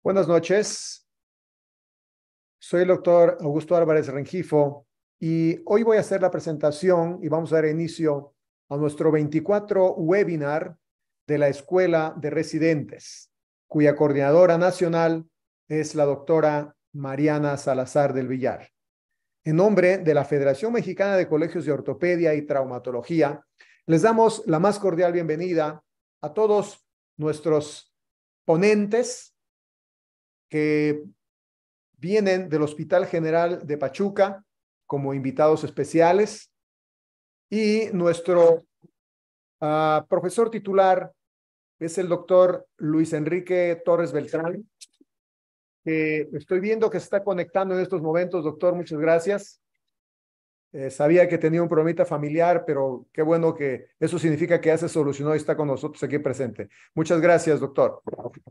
Buenas noches, soy el doctor Augusto Álvarez Rengifo y hoy voy a hacer la presentación y vamos a dar inicio a nuestro 24 webinar de la Escuela de Residentes, cuya coordinadora nacional es la doctora Mariana Salazar del Villar. En nombre de la Federación Mexicana de Colegios de Ortopedia y Traumatología, les damos la más cordial bienvenida a todos nuestros ponentes que vienen del Hospital General de Pachuca como invitados especiales y nuestro profesor titular es el doctor Luis Enrique Torres Beltrán, que estoy viendo que se está conectando en estos momentos. Doctor, muchas gracias. Sabía que tenía un problemita familiar, pero qué bueno que eso significa que ya se solucionó y está con nosotros aquí presente. Muchas gracias, doctor.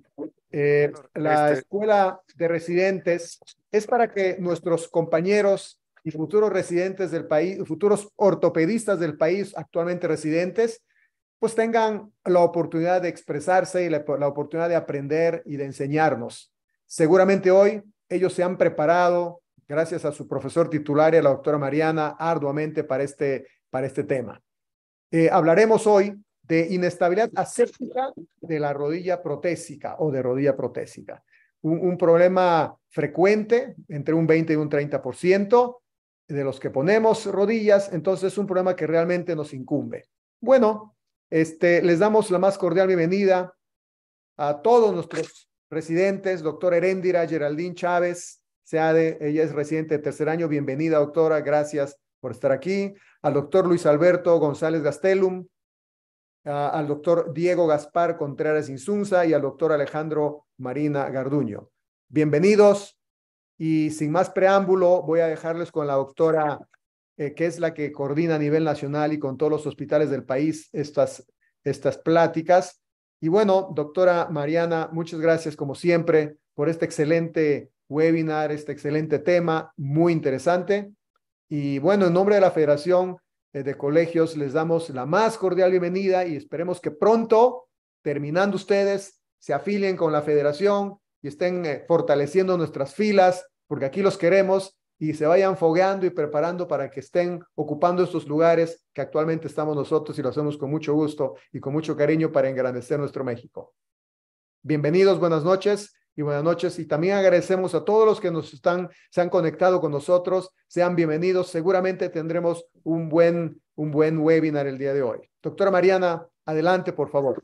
La escuela de residentes es para que nuestros compañeros y futuros residentes del país, futuros ortopedistas del país actualmente residentes, pues tengan la oportunidad de expresarse y la oportunidad de aprender y de enseñarnos. Seguramente hoy ellos se han preparado, gracias a su profesor titular y a la doctora Mariana, arduamente para este tema. Hablaremos hoy de inestabilidad aséptica de la rodilla protésica o de rodilla protésica. Un problema frecuente, entre un 20 y un 30% de los que ponemos rodillas, entonces es un problema que realmente nos incumbe. Bueno, les damos la más cordial bienvenida a todos nuestros residentes, doctora Heréndira Geraldine Chávez, ella es residente de tercer año. Bienvenida, doctora, gracias por estar aquí. Al doctor Luis Alberto González Gastelum, al doctor Diego Gaspar Contreras Insunza y al doctor Alejandro Marina Garduño. Bienvenidos y sin más preámbulo voy a dejarles con la doctora, que es la que coordina a nivel nacional y con todos los hospitales del país estas pláticas. Y bueno, doctora Mariana, muchas gracias como siempre por este excelente webinar, este excelente tema, muy interesante. Y bueno, en nombre de la Federación de Colegios, les damos la más cordial bienvenida y esperemos que pronto, terminando ustedes, se afilien con la Federación y estén fortaleciendo nuestras filas, porque aquí los queremos y se vayan fogueando y preparando para que estén ocupando estos lugares que actualmente estamos nosotros y lo hacemos con mucho gusto y con mucho cariño para engrandecer nuestro México. Bienvenidos, buenas noches y buenas noches. Y también agradecemos a todos los que se han conectado con nosotros. Sean bienvenidos. Seguramente tendremos un buen webinar el día de hoy. Doctora Mariana, adelante, por favor.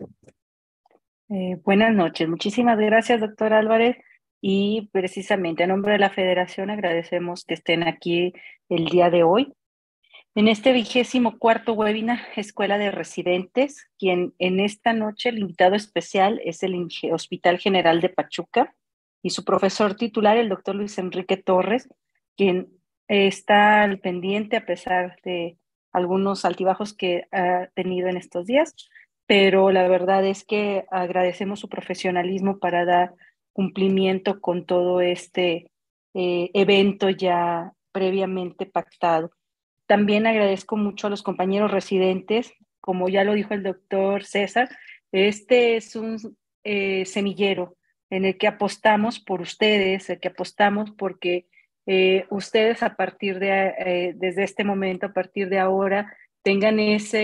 Buenas noches. Muchísimas gracias, doctor Álvarez. Y precisamente a nombre de la Federación agradecemos que estén aquí el día de hoy. En este 24º webinar, Escuela de Residentes, quien en esta noche el invitado especial es el Hospital General de Pachuca y su profesor titular, el doctor Luis Enrique Torres, quien está al pendiente a pesar de algunos altibajos que ha tenido en estos días, pero la verdad es que agradecemos su profesionalismo para dar cumplimiento con todo este evento ya previamente pactado. También agradezco mucho a los compañeros residentes, como ya lo dijo el doctor César, este es un semillero en el que apostamos por ustedes, el que apostamos porque ustedes a partir de, desde este momento, a partir de ahora, tengan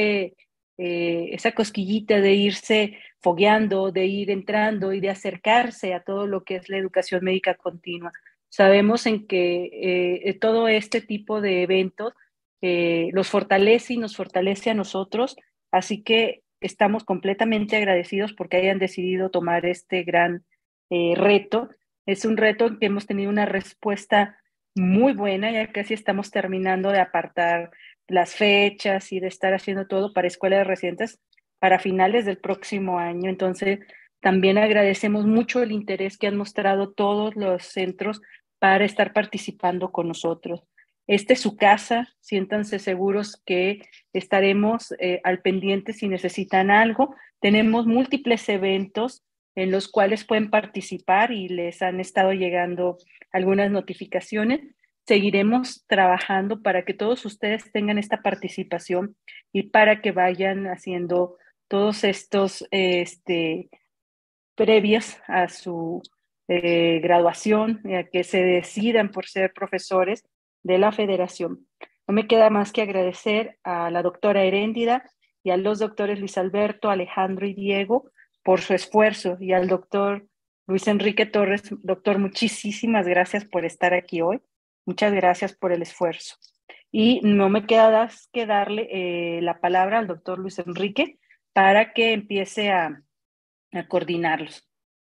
esa cosquillita de irse fogueando, de ir entrando y de acercarse a todo lo que es la educación médica continua. Sabemos en que todo este tipo de eventos los fortalece y nos fortalece a nosotros, así que estamos completamente agradecidos porque hayan decidido tomar este gran reto. Es un reto en que hemos tenido una respuesta muy buena, ya casi estamos terminando de apartar las fechas y de estar haciendo todo para Escuela de Residentes para finales del próximo año. Entonces, también agradecemos mucho el interés que han mostrado todos los centros para estar participando con nosotros. Esta es su casa, siéntanse seguros que estaremos al pendiente si necesitan algo. Tenemos múltiples eventos en los cuales pueden participar y les han estado llegando algunas notificaciones. Seguiremos trabajando para que todos ustedes tengan esta participación y para que vayan haciendo todos estos previos a su graduación, a que se decidan por ser profesores de la federación. No me queda más que agradecer a la doctora Heréndida y a los doctores Luis Alberto, Alejandro y Diego por su esfuerzo, y al doctor Luis Enrique Torres. Doctor, muchísimas gracias por estar aquí hoy. Muchas gracias por el esfuerzo. Y no me queda más que darle la palabra al doctor Luis Enrique para que empiece a coordinarlos.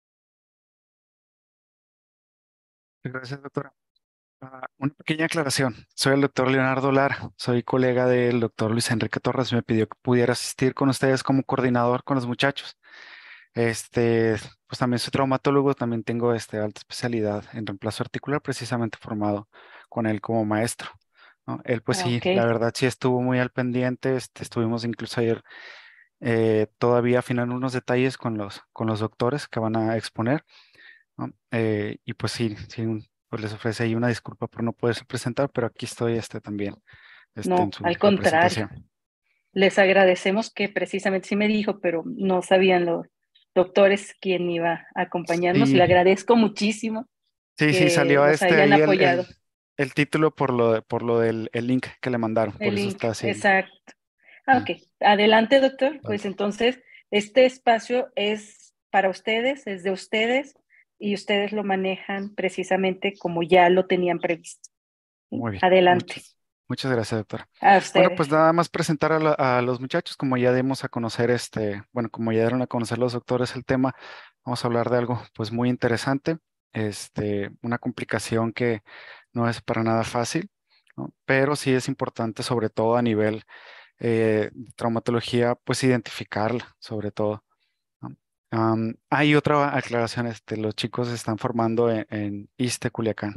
Gracias, doctora. Una pequeña aclaración. Soy el doctor Leonardo Lara, soy colega del doctor Luis Enrique Torres. Me pidió que pudiera asistir con ustedes como coordinador con los muchachos. Pues también soy traumatólogo, también tengo alta especialidad en reemplazo articular, precisamente formado con él como maestro, ¿no? Él, pues sí, la Okay. verdad sí estuvo muy al pendiente. Estuvimos incluso ayer todavía afinando unos detalles con los doctores que van a exponer, ¿no? Y pues sí, sí, pues les ofrece ahí una disculpa por no poderse presentar, pero aquí estoy también en No, su al contrario. representación. Les agradecemos que precisamente sí me dijo, pero no sabían los doctores quién iba a acompañarnos. Sí, Le agradezco muchísimo sí, sí, que salió nos hayan ahí apoyado. el título por lo del el link que le mandaron, por El eso link, está así. exacto. Mm, Ok, adelante, doctor. Pues vale. entonces, este espacio es para ustedes, es de ustedes, y ustedes lo manejan precisamente como ya lo tenían previsto. ¿Sí? Muy bien, Adelante, muchas gracias, doctora. a Bueno, ustedes. pues nada más presentar a los muchachos, como ya dimos a conocer bueno, como ya dieron a conocer los doctores el tema, vamos a hablar de algo pues muy interesante, una complicación que no es para nada fácil, ¿no? Pero sí es importante, sobre todo a nivel de traumatología, pues identificarla, sobre todo, ¿no? Hay otra aclaración, los chicos se están formando en ISSSTE Culiacán.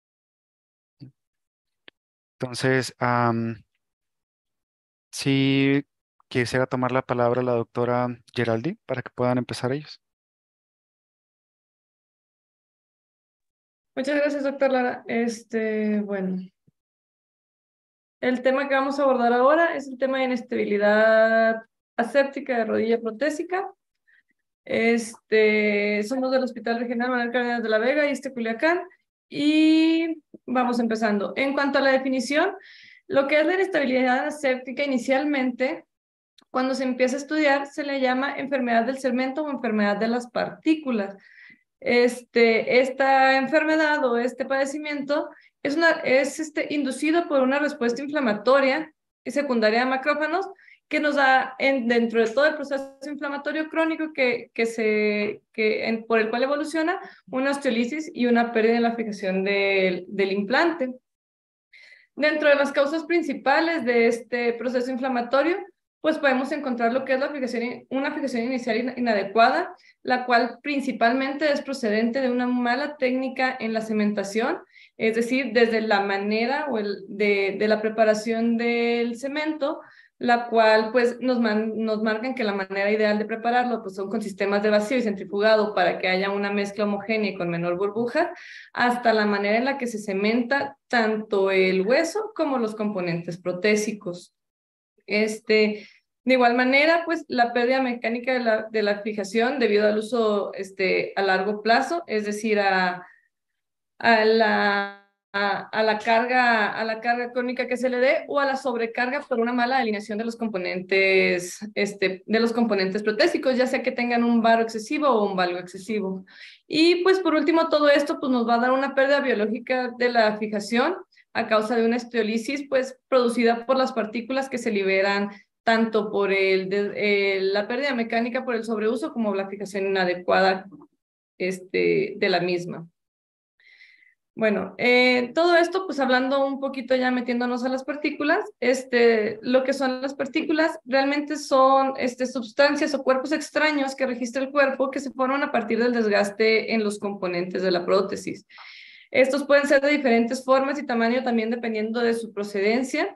Entonces, sí, quisiera tomar la palabra la doctora Geraldi para que puedan empezar ellos. Muchas gracias, doctor Lara. Bueno, el tema que vamos a abordar ahora es el tema de inestabilidad aséptica de rodilla protésica. Somos del Hospital Regional Manuel Cárdenas de la Vega y Culiacán, y vamos empezando. En cuanto a la definición, lo que es la inestabilidad aséptica inicialmente, cuando se empieza a estudiar, se le llama enfermedad del segmento o enfermedad de las partículas. Esta enfermedad o este padecimiento es inducido por una respuesta inflamatoria y secundaria a macrófagos que nos da dentro de todo el proceso inflamatorio crónico por el cual evoluciona una osteolisis y una pérdida en la fijación del implante. Dentro de las causas principales de este proceso inflamatorio, pues podemos encontrar lo que es una fijación inicial inadecuada, la cual principalmente es procedente de una mala técnica en la cementación, es decir, desde la manera de la preparación del cemento, la cual pues nos marcan que la manera ideal de prepararlo pues son con sistemas de vacío y centrifugado para que haya una mezcla homogénea y con menor burbuja, hasta la manera en la que se cementa tanto el hueso como los componentes protésicos. De igual manera, pues la pérdida mecánica de la fijación debido al uso a largo plazo, es decir, a la carga crónica que se le dé, o a la sobrecarga por una mala alineación de los componentes protésicos, ya sea que tengan un varo excesivo o un valgo excesivo. Y pues por último, todo esto pues nos va a dar una pérdida biológica de la fijación a causa de una osteolisis pues producida por las partículas que se liberan tanto por la pérdida mecánica por el sobreuso como la fijación inadecuada de la misma. Bueno, todo esto, pues hablando un poquito ya metiéndonos a las partículas, lo que son las partículas realmente son sustancias o cuerpos extraños que registra el cuerpo que se forman a partir del desgaste en los componentes de la prótesis. Estos pueden ser de diferentes formas y tamaño también dependiendo de su procedencia.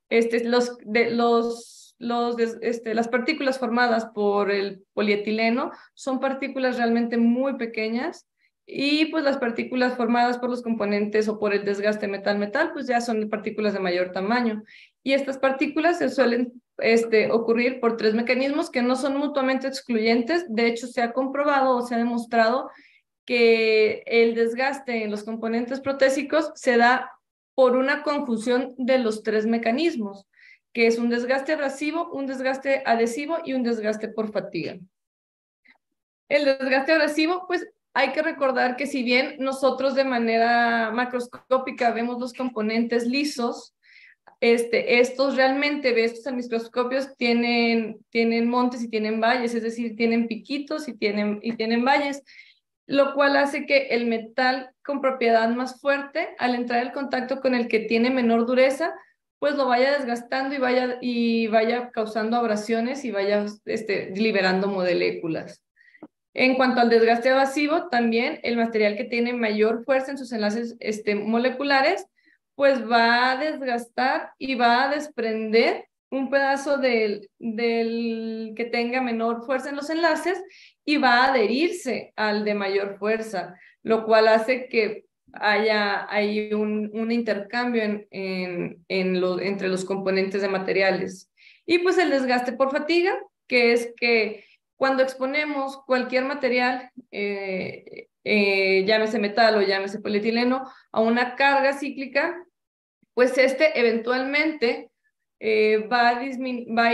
Las partículas formadas por el polietileno son partículas realmente muy pequeñas, y pues las partículas formadas por los componentes o por el desgaste metal-metal pues ya son partículas de mayor tamaño. Y estas partículas se suelen ocurrir por tres mecanismos que no son mutuamente excluyentes. De hecho, se ha comprobado o se ha demostrado que el desgaste en los componentes protésicos se da por una conjunción de los tres mecanismos, que es un desgaste abrasivo, un desgaste adhesivo y un desgaste por fatiga. El desgaste abrasivo, pues hay que recordar que si bien nosotros de manera macroscópica vemos los componentes lisos, estos realmente, estos en microscopios tienen montes y tienen valles, es decir, tienen piquitos y tienen valles, lo cual hace que el metal con propiedad más fuerte, al entrar en contacto con el que tiene menor dureza, pues lo vaya desgastando y vaya causando abrasiones y vaya liberando moléculas. En cuanto al desgaste evasivo, también el material que tiene mayor fuerza en sus enlaces moleculares, pues va a desgastar y va a desprender un pedazo del que tenga menor fuerza en los enlaces y va a adherirse al de mayor fuerza, lo cual hace que haya un intercambio entre los componentes de materiales. Y pues el desgaste por fatiga, que es que cuando exponemos cualquier material, llámese metal o llámese polietileno, a una carga cíclica, pues eventualmente va a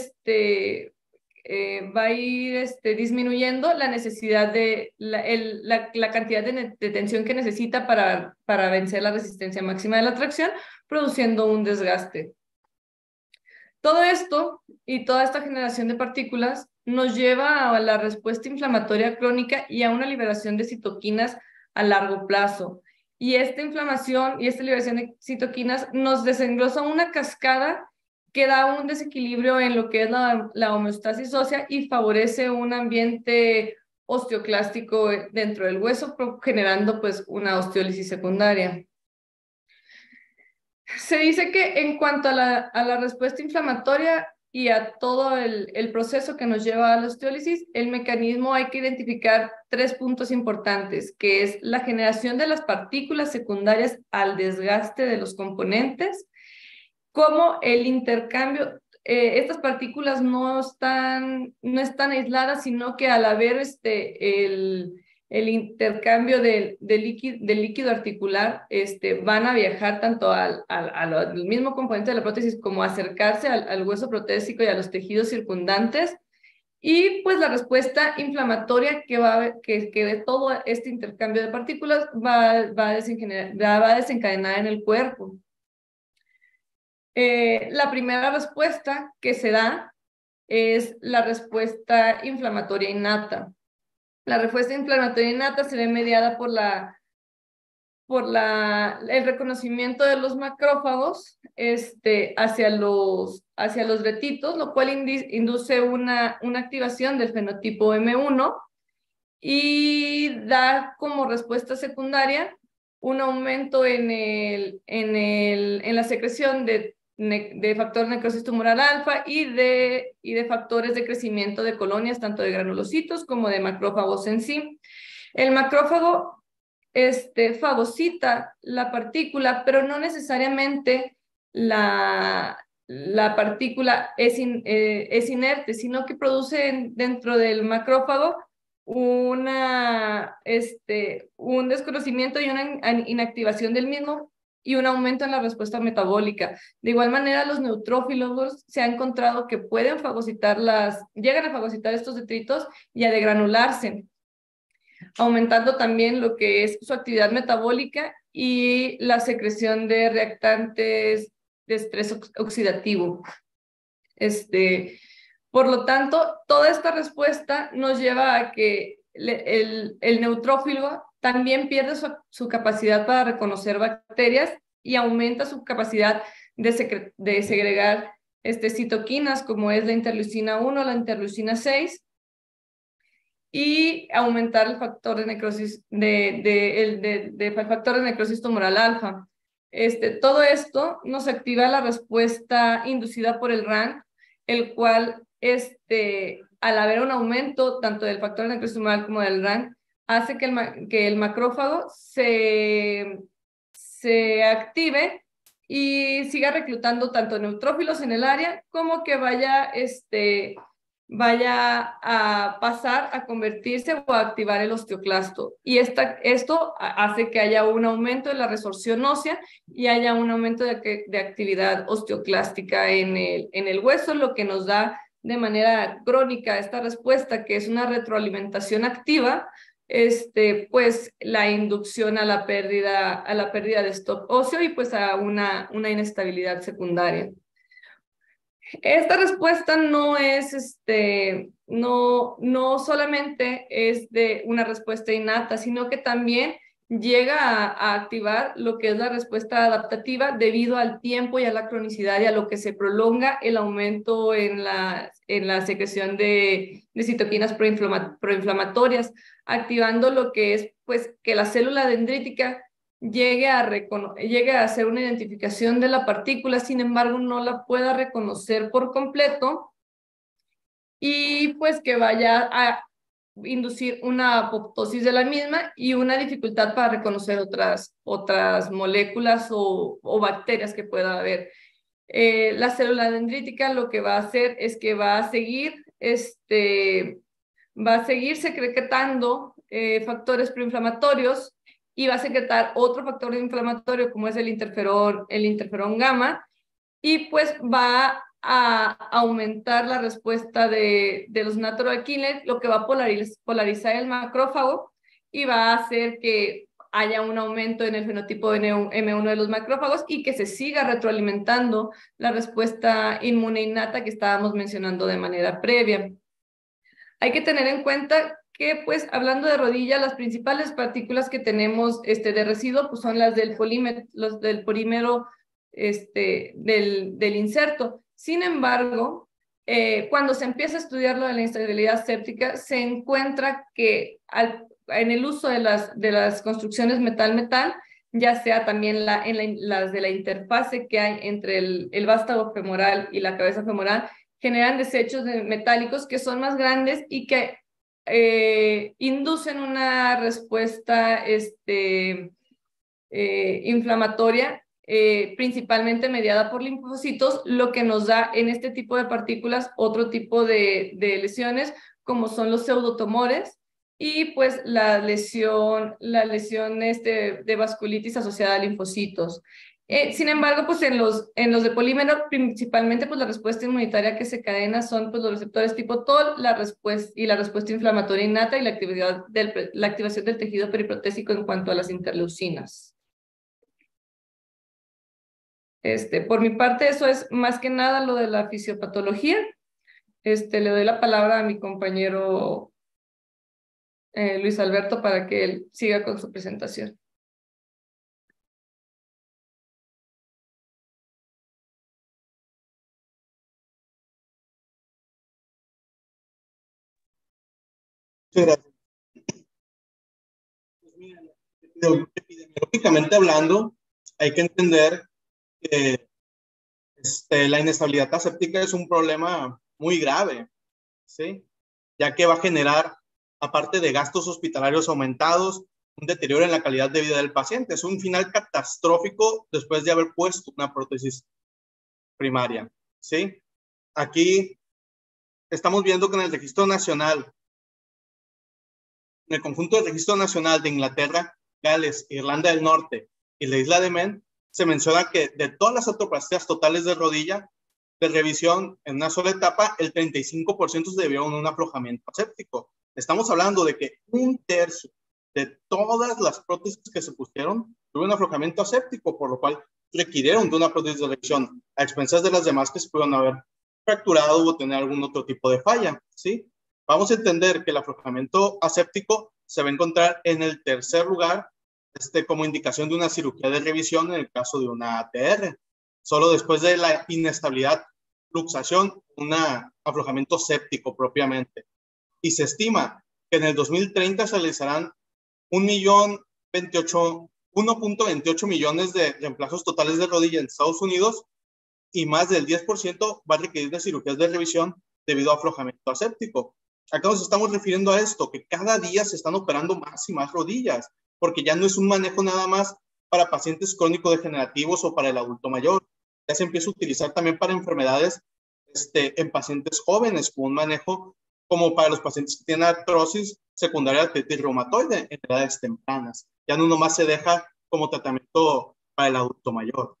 ir disminuyendo la necesidad de la cantidad de tensión que necesita para vencer la resistencia máxima de la tracción, produciendo un desgaste. Todo esto y toda esta generación de partículas nos lleva a la respuesta inflamatoria crónica y a una liberación de citoquinas a largo plazo. Y esta inflamación y esta liberación de citoquinas nos desenglosa una cascada que da un desequilibrio en lo que es la homeostasis ósea y favorece un ambiente osteoclástico dentro del hueso, generando pues una osteólisis secundaria. Se dice que en cuanto a la respuesta inflamatoria y a todo el proceso que nos lleva a la osteólisis, el mecanismo hay que identificar 3 puntos importantes, que es la generación de las partículas secundarias al desgaste de los componentes, como el intercambio. Estas partículas no están aisladas, sino que al haber el intercambio del líquido articular, van a viajar tanto al mismo componente de la prótesis como acercarse al hueso protésico y a los tejidos circundantes. Y pues la respuesta inflamatoria que de todo este intercambio de partículas va a desencadenar en el cuerpo. La primera respuesta que se da es la respuesta inflamatoria innata. La respuesta inflamatoria innata se ve mediada por el reconocimiento de los macrófagos hacia los retitos, lo cual induce una activación del fenotipo M1 y da como respuesta secundaria un aumento en la secreción de factor necrosis tumoral alfa y de factores de crecimiento de colonias, tanto de granulocitos como de macrófagos en sí. El macrófago fagocita la partícula, pero no necesariamente la partícula es inerte, sino que produce dentro del macrófago un desconocimiento y una inactivación del mismo y un aumento en la respuesta metabólica. De igual manera, los neutrófilos se ha encontrado que llegan a fagocitar estos detritos y a degranularse, aumentando también lo que es su actividad metabólica y la secreción de reactantes de estrés oxidativo. Por lo tanto, toda esta respuesta nos lleva a que el neutrófilo también pierde su capacidad para reconocer bacterias y aumenta su capacidad de segregar citoquinas, como es la interleucina 1, la interleucina 6, y aumentar el factor de necrosis factor de necrosis tumoral alfa. Todo esto nos activa la respuesta inducida por el RANK, el cual al haber un aumento tanto del factor de necrosis tumoral como del RANK, hace que el macrófago se active y siga reclutando tanto neutrófilos en el área como que vaya vaya a pasar a convertirse o a activar el osteoclasto. Y esto hace que haya un aumento de la resorción ósea y haya un aumento de actividad osteoclástica en el hueso, lo que nos da de manera crónica esta respuesta, que es una retroalimentación activa, pues la inducción a la pérdida de stock óseo y pues a una inestabilidad secundaria. Esta respuesta no es, no solamente es de una respuesta innata, sino que también llega a activar lo que es la respuesta adaptativa debido al tiempo y a la cronicidad y a lo que se prolonga el aumento en la secreción de citoquinas proinflamatorias, activando lo que es pues que la célula dendrítica llegue a hacer una identificación de la partícula, sin embargo no la pueda reconocer por completo y pues que vaya a inducir una apoptosis de la misma y una dificultad para reconocer otras moléculas o bacterias que pueda haber. La célula dendrítica lo que va a hacer es que va a seguir secretando factores proinflamatorios y va a secretar otro factor inflamatorio como es el interferón gamma, y pues va a aumentar la respuesta de los natural killers, lo que va a polarizar el macrófago y va a hacer que haya un aumento en el fenotipo de M1 de los macrófagos y que se siga retroalimentando la respuesta inmune innata que estábamos mencionando de manera previa. Hay que tener en cuenta que, pues, hablando de rodilla, las principales partículas que tenemos de residuo pues, son las del polímero del inserto. Sin embargo, cuando se empieza a estudiar lo de la inestabilidad séptica, se encuentra que en el uso de las construcciones metal-metal, ya sea también las de la interfase que hay entre el vástago femoral y la cabeza femoral, generan desechos metálicos que son más grandes y que inducen una respuesta inflamatoria, principalmente mediada por linfocitos, lo que nos da en este tipo de partículas otro tipo de lesiones, como son los pseudotumores y pues la lesión de vasculitis asociada a linfocitos. Sin embargo, pues en los de polímero, principalmente pues la respuesta inmunitaria que se cadena son pues los receptores tipo TOL, la respuesta inflamatoria innata y la activación del tejido periprotésico en cuanto a las interleucinas. Por mi parte, eso es más que nada lo de la fisiopatología. Le doy la palabra a mi compañero Luis Alberto para que él siga con su presentación. Muchas gracias. Pues mira, epidemiológicamente hablando, hay que entender que la inestabilidad aséptica es un problema muy grave, ¿sí? Ya que va a generar, aparte de gastos hospitalarios aumentados, un deterioro en la calidad de vida del paciente. Es un final catastrófico después de haber puesto una prótesis primaria, ¿sí? Aquí estamos viendo que en el registro nacional, en el conjunto del registro nacional de Inglaterra, Gales, Irlanda del Norte y la isla de Man, se menciona que de todas las artroplastías totales de rodilla, de revisión en una sola etapa, el 35% se debió a un aflojamiento aséptico. Estamos hablando de que 1/3 de todas las prótesis que se pusieron tuvo un aflojamiento aséptico, por lo cual requirieron de una prótesis de revisión a expensas de las demás que se pudieron haber fracturado o tener algún otro tipo de falla, ¿sí? Vamos a entender que el aflojamiento aséptico se va a encontrar en el tercer lugar como indicación de una cirugía de revisión en el caso de una ATR. Solo después de la inestabilidad, luxación, un aflojamiento séptico propiamente. Y se estima que en el 2030 se realizarán 1.28 millones de reemplazos totales de rodilla en Estados Unidos y más del 10% va a requerir de cirugías de revisión debido a aflojamiento aséptico. Acá nos estamos refiriendo a esto, que cada día se están operando más y más rodillas, porque ya no es un manejo nada más para pacientes crónico-degenerativos o para el adulto mayor. Ya se empieza a utilizar también para enfermedades en pacientes jóvenes con un manejo como para los pacientes que tienen artrosis secundaria de artritis reumatoide en edades tempranas. Ya no nomás se deja como tratamiento para el adulto mayor.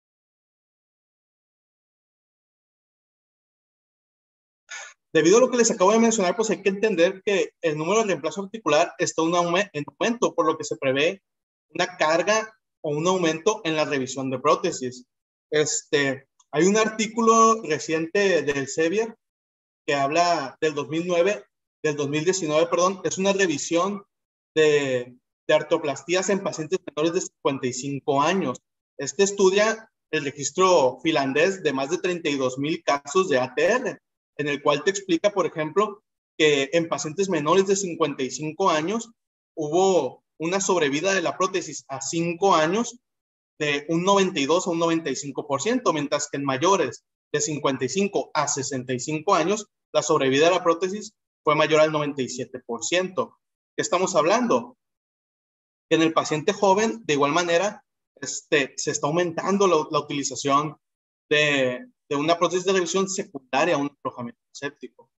Debido a lo que les acabo de mencionar, pues hay que entender que el número de reemplazo articular está en aumento, por lo que se prevé una carga o un aumento en la revisión de prótesis. Hay un artículo reciente del Sevier que habla del 2019, perdón, es una revisión de artroplastías en pacientes menores de 55 años. Estudia el registro finlandés de más de 32,000 casos de ATR, en el cual te explica, por ejemplo, que en pacientes menores de 55 años hubo una sobrevida de la prótesis a 5 años de un 92 a un 95%, mientras que en mayores de 55 a 65 años, la sobrevida de la prótesis fue mayor al 97%. ¿Qué estamos hablando? Que en el paciente joven, de igual manera, se está aumentando la utilización de una prótesis de revisión secundaria a un aflojamiento séptico.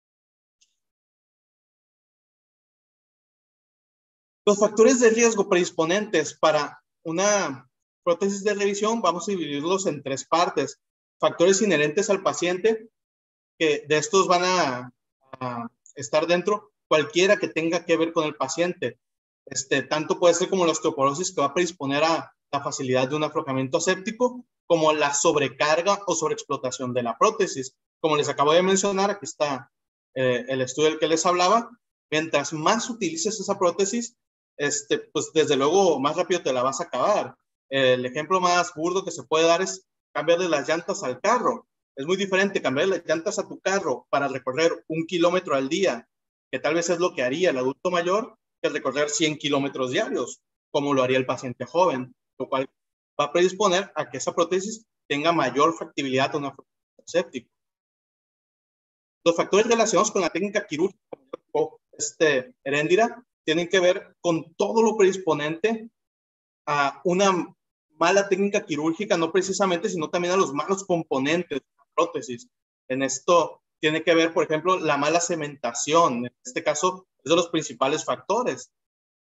Los factores de riesgo predisponentes para una prótesis de revisión vamos a dividirlos en 3 partes. Factores inherentes al paciente, que de estos van a estar dentro cualquiera que tenga que ver con el paciente. Tanto puede ser como la osteoporosis, que va a predisponer a la facilidad de un aflojamiento aséptico, como la sobrecarga o sobreexplotación de la prótesis. Como les acabo de mencionar, aquí está el estudio del que les hablaba. Mientras más utilices esa prótesis, pues desde luego más rápido te la vas a acabar. El ejemplo más burdo que se puede dar es cambiarle las llantas al carro. Es muy diferente cambiarle las llantas a tu carro para recorrer 1 kilómetro al día, que tal vez es lo que haría el adulto mayor, que recorrer 100 kilómetros diarios, como lo haría el paciente joven, lo cual va a predisponer a que esa prótesis tenga mayor factibilidad a un aflojamiento séptico. Los factores relacionados con la técnica quirúrgica, Heréndira, tienen que ver con todo lo predisponente a una mala técnica quirúrgica, no precisamente, sino también a los malos componentes de la prótesis. En esto tiene que ver, por ejemplo, la mala cementación. En este caso, es de los principales factores.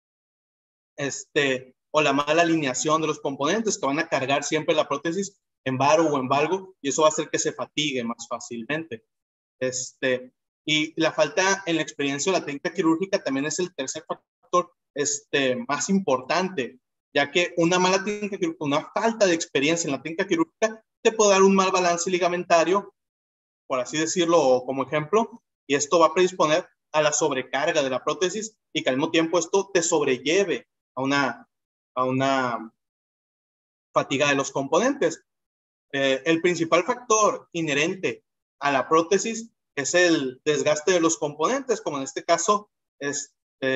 O la mala alineación de los componentes que van a cargar siempre la prótesis en varo o en valgo, y eso va a hacer que se fatigue más fácilmente. Y la falta en la experiencia de la técnica quirúrgica también es el tercer factor más importante, ya que una mala técnica quirúrgica, una falta de experiencia en la técnica quirúrgica, te puede dar un mal balance ligamentario, por así decirlo como ejemplo, y esto va a predisponer a la sobrecarga de la prótesis y que al mismo tiempo esto te sobrelleve a una fatiga de los componentes. El principal factor inherente a la prótesis es el desgaste de los componentes, como en este caso es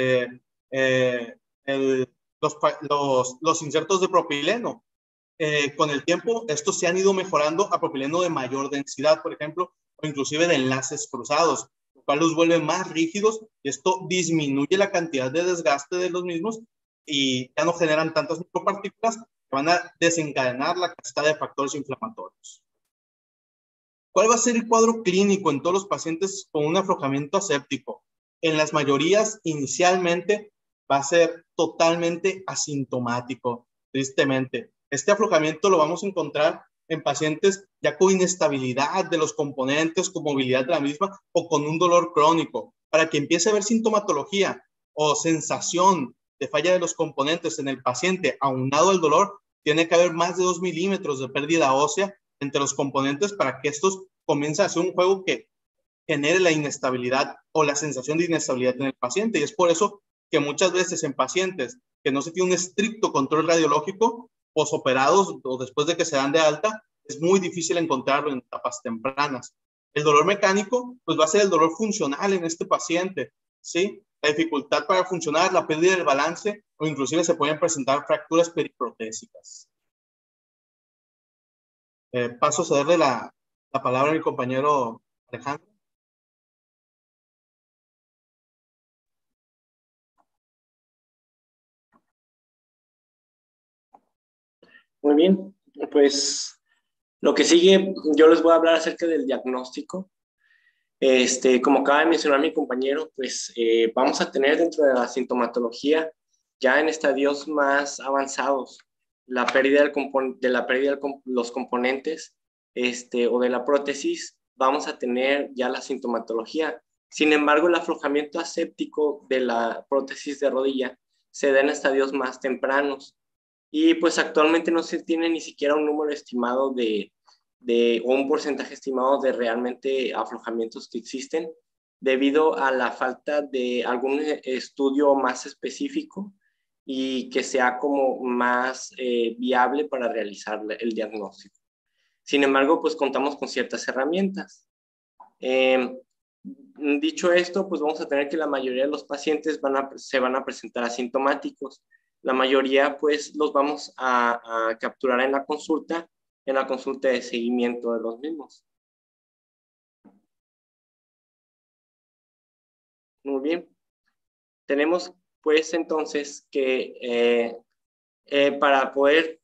los insertos de propileno. Con el tiempo, estos se han ido mejorando a propileno de mayor densidad, por ejemplo, o inclusive de enlaces cruzados, lo cual los vuelve más rígidos y esto disminuye la cantidad de desgaste de los mismos y ya no generan tantas micropartículas que van a desencadenar la cascada de factores inflamatorios. ¿Cuál va a ser el cuadro clínico en todos los pacientes con un aflojamiento aséptico? En las mayorías, inicialmente, va a ser totalmente asintomático, tristemente. Este aflojamiento lo vamos a encontrar en pacientes ya con inestabilidad de los componentes, con movilidad de la misma o con un dolor crónico. Para que empiece a haber sintomatología o sensación de falla de los componentes en el paciente aunado al dolor, tiene que haber más de 2 milímetros de pérdida ósea entre los componentes para que estos comiencen a hacer un juego que genere la inestabilidad o la sensación de inestabilidad en el paciente. Y es por eso que muchas veces en pacientes que no se tiene un estricto control radiológico, posoperados o después de que se dan de alta, es muy difícil encontrarlo en etapas tempranas. El dolor mecánico, pues va a ser el dolor funcional en este paciente, ¿sí? La dificultad para funcionar, la pérdida del balance o inclusive se pueden presentar fracturas periprotésicas. Paso a cederle la palabra a mi compañero Alejandro. Muy bien, pues Lo que sigue, yo les voy a hablar acerca del diagnóstico. Como acaba de mencionar mi compañero, pues vamos a tener dentro de la sintomatología, ya en estadios más avanzados, la pérdida de los componentes o de la prótesis, vamos a tener ya la sintomatología. Sin embargo, el aflojamiento aséptico de la prótesis de rodilla se da en estadios más tempranos y pues actualmente no se tiene ni siquiera un número estimado o un porcentaje estimado de realmente aflojamientos que existen debido a la falta de algún estudio más específico y que sea como más viable para realizar el diagnóstico. Sin embargo, pues contamos con ciertas herramientas. Dicho esto, pues vamos a tener que la mayoría de los pacientes se van a presentar asintomáticos. La mayoría, pues, los vamos a capturar en la consulta de seguimiento de los mismos. Muy bien. Tenemos, pues, entonces que para poder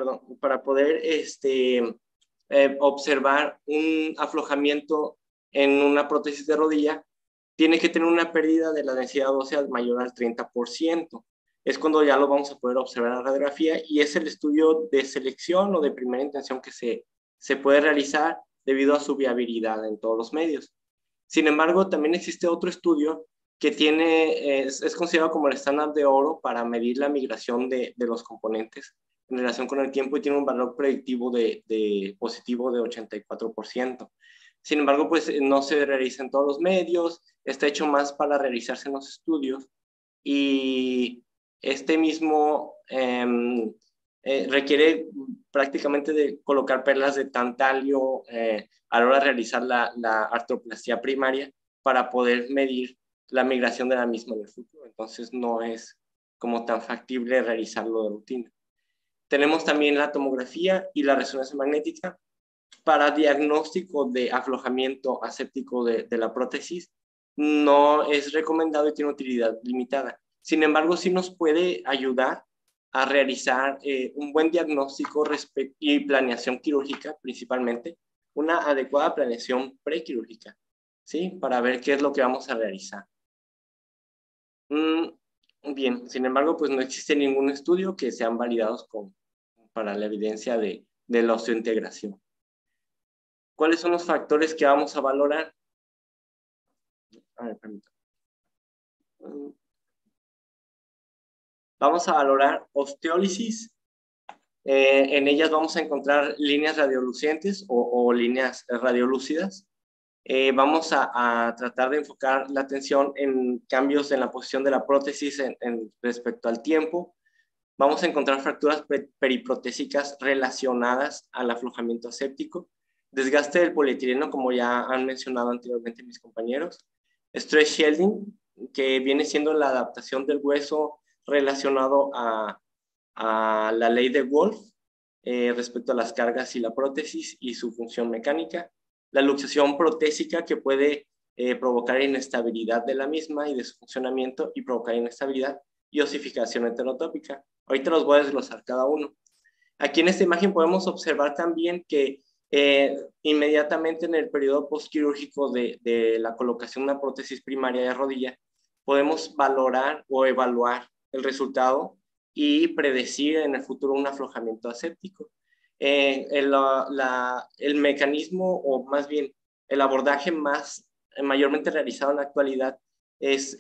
observar un aflojamiento en una prótesis de rodilla, tiene que tener una pérdida de la densidad ósea mayor al 30%. Es cuando ya lo vamos a poder observar en la radiografía y es el estudio de selección o de primera intención que se puede realizar debido a su viabilidad en todos los medios. Sin embargo, también existe otro estudio que es considerado como el estándar de oro para medir la migración de los componentes en relación con el tiempo y tiene un valor predictivo de positivo de 84%. Sin embargo, pues no se realiza en todos los medios, está hecho más para realizarse en los estudios y este mismo requiere prácticamente de colocar perlas de tantalio a la hora de realizar la artroplastia primaria para poder medir la migración de la misma en el futuro. Entonces no es como tan factible realizarlo de rutina. Tenemos también la tomografía y la resonancia magnética para diagnóstico de aflojamiento aséptico de la prótesis. No es recomendado y tiene utilidad limitada. Sin embargo, sí nos puede ayudar a realizar un buen diagnóstico y planeación quirúrgica, principalmente, una adecuada planeación prequirúrgica, ¿sí? Para ver qué es lo que vamos a realizar. Bien, sin embargo, pues no existe ningún estudio que sean validados para la evidencia de la osteointegración. ¿Cuáles son los factores que vamos a valorar? A ver, permítame. Vamos a valorar osteólisis. En ellas vamos a encontrar líneas radiolucientes o líneas radiolúcidas. Vamos a tratar de enfocar la atención en cambios en la posición de la prótesis respecto al tiempo. Vamos a encontrar fracturas periprotésicas relacionadas al aflojamiento aséptico, desgaste del polietileno, como ya han mencionado anteriormente mis compañeros, stress shielding, que viene siendo la adaptación del hueso relacionado a la ley de Wolff respecto a las cargas y la prótesis y su función mecánica, la luxación protésica que puede provocar inestabilidad de la misma y de su funcionamiento y provocar inestabilidad, y osificación heterotópica. Ahorita los voy a desglosar cada uno. Aquí en esta imagen podemos observar también que inmediatamente en el periodo postquirúrgico de la colocación de una prótesis primaria de rodilla, podemos valorar o evaluar el resultado y predecir en el futuro un aflojamiento aséptico. El mecanismo, o más bien el abordaje mayormente realizado en la actualidad es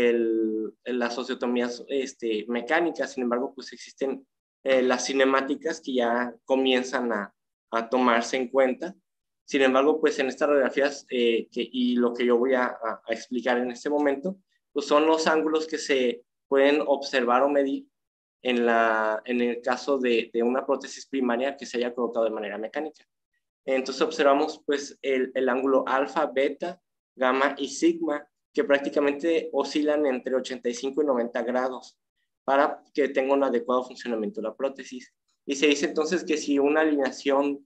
las osteotomías mecánicas. Sin embargo, pues existen las cinemáticas que ya comienzan a tomarse en cuenta. Sin embargo, pues en estas radiografías y lo que yo voy a explicar en este momento, pues son los ángulos que se pueden observar o medir en el caso de una prótesis primaria que se haya colocado de manera mecánica. Entonces observamos pues el ángulo alfa, beta, gamma y sigma, que prácticamente oscilan entre 85 y 90 grados para que tenga un adecuado funcionamiento de la prótesis. Y se dice entonces que si una alineación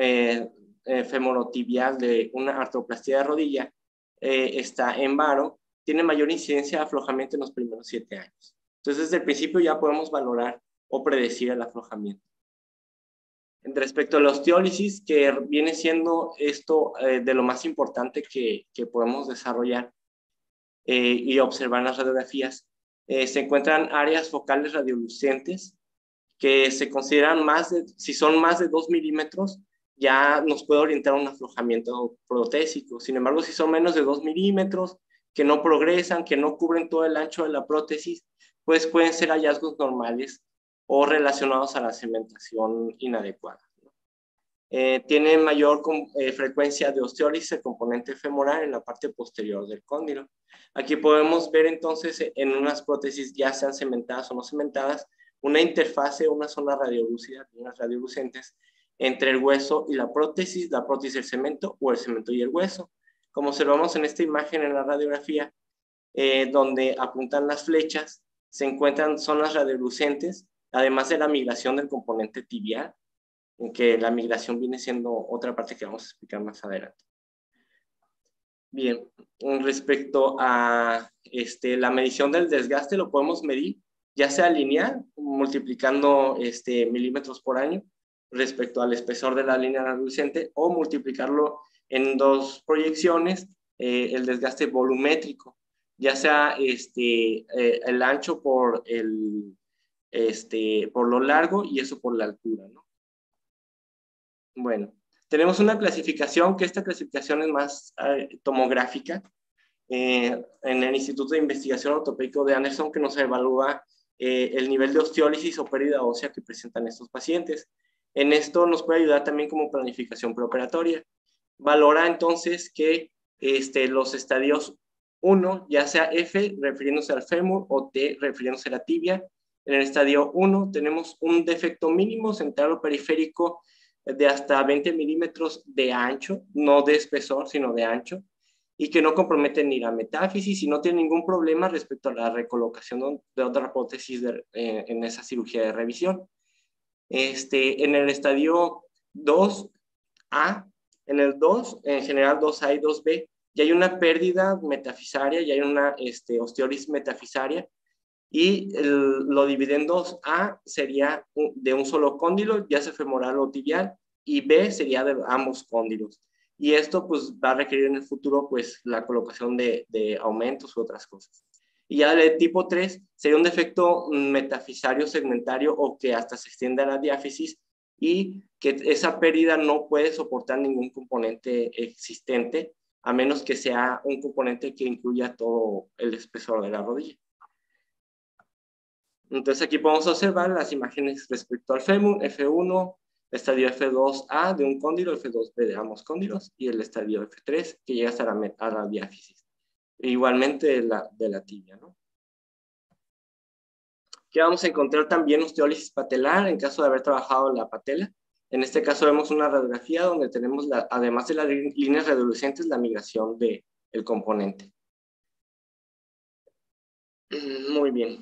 femorotibial de una artroplastia de rodilla está en varo, tiene mayor incidencia de aflojamiento en los primeros 7 años. Entonces, desde el principio ya podemos valorar o predecir el aflojamiento. Respecto a la osteólisis, que viene siendo esto de lo más importante que podemos desarrollar y observar en las radiografías, se encuentran áreas focales radiolucentes que se consideran si son más de 2 milímetros, ya nos puede orientar a un aflojamiento protésico. Sin embargo, si son menos de 2 milímetros, que no progresan, que no cubren todo el ancho de la prótesis, pues pueden ser hallazgos normales o relacionados a la cementación inadecuada. Tiene mayor frecuencia de osteólisis el componente femoral en la parte posterior del cóndilo. Aquí podemos ver entonces en unas prótesis, ya sean cementadas o no cementadas, una interfase, una zona radiolúcida, unas radiolucentes, entre el hueso y la prótesis del cemento o el cemento y el hueso. Como observamos en esta imagen en la radiografía, donde apuntan las flechas, se encuentran zonas radiolucentes, además de la migración del componente tibial, en que la migración viene siendo otra parte que vamos a explicar más adelante. Bien, respecto a la medición del desgaste, lo podemos medir ya sea lineal, multiplicando milímetros por año respecto al espesor de la línea radiolucente, o multiplicarlo en 2 proyecciones, el desgaste volumétrico, ya sea el ancho por lo largo y eso por la altura, ¿no? Bueno, tenemos una clasificación, que esta clasificación es más tomográfica, en el Instituto de Investigación Ortopédico de Anderson, que nos evalúa el nivel de osteólisis o pérdida ósea que presentan estos pacientes. En esto nos puede ayudar también como planificación preoperatoria. Valora entonces que los estadios 1, ya sea F refiriéndose al fémur o T refiriéndose a la tibia. En el estadio 1 tenemos un defecto mínimo central o periférico de hasta 20 milímetros de ancho, no de espesor, sino de ancho, y que no compromete ni la metáfisis y no tiene ningún problema respecto a la recolocación de otra prótesis en esa cirugía de revisión. En el estadio 2A, en el 2, en general 2A y 2B, ya hay una pérdida metafisaria, ya hay una osteólisis metafisaria, y lo divide en 2A, sería de un solo cóndilo, ya sea femoral o tibial, y B sería de ambos cóndilos. Y esto pues va a requerir en el futuro pues la colocación de aumentos u otras cosas. Y ya de tipo 3 sería un defecto metafisario segmentario o que hasta se extiende a la diáfisis y que esa pérdida no puede soportar ningún componente existente a menos que sea un componente que incluya todo el espesor de la rodilla. Entonces aquí podemos observar las imágenes respecto al fémur, F1, estadio F2A de un cóndilo, F2B de ambos cóndilos, y el estadio F3 que llega hasta la diáfisis. Igualmente de la tibia, ¿no? Aquí vamos a encontrar también osteólisis patelar en caso de haber trabajado la patela. En este caso vemos una radiografía donde tenemos, además de las líneas radiolucentes, la migración del componente. Muy bien.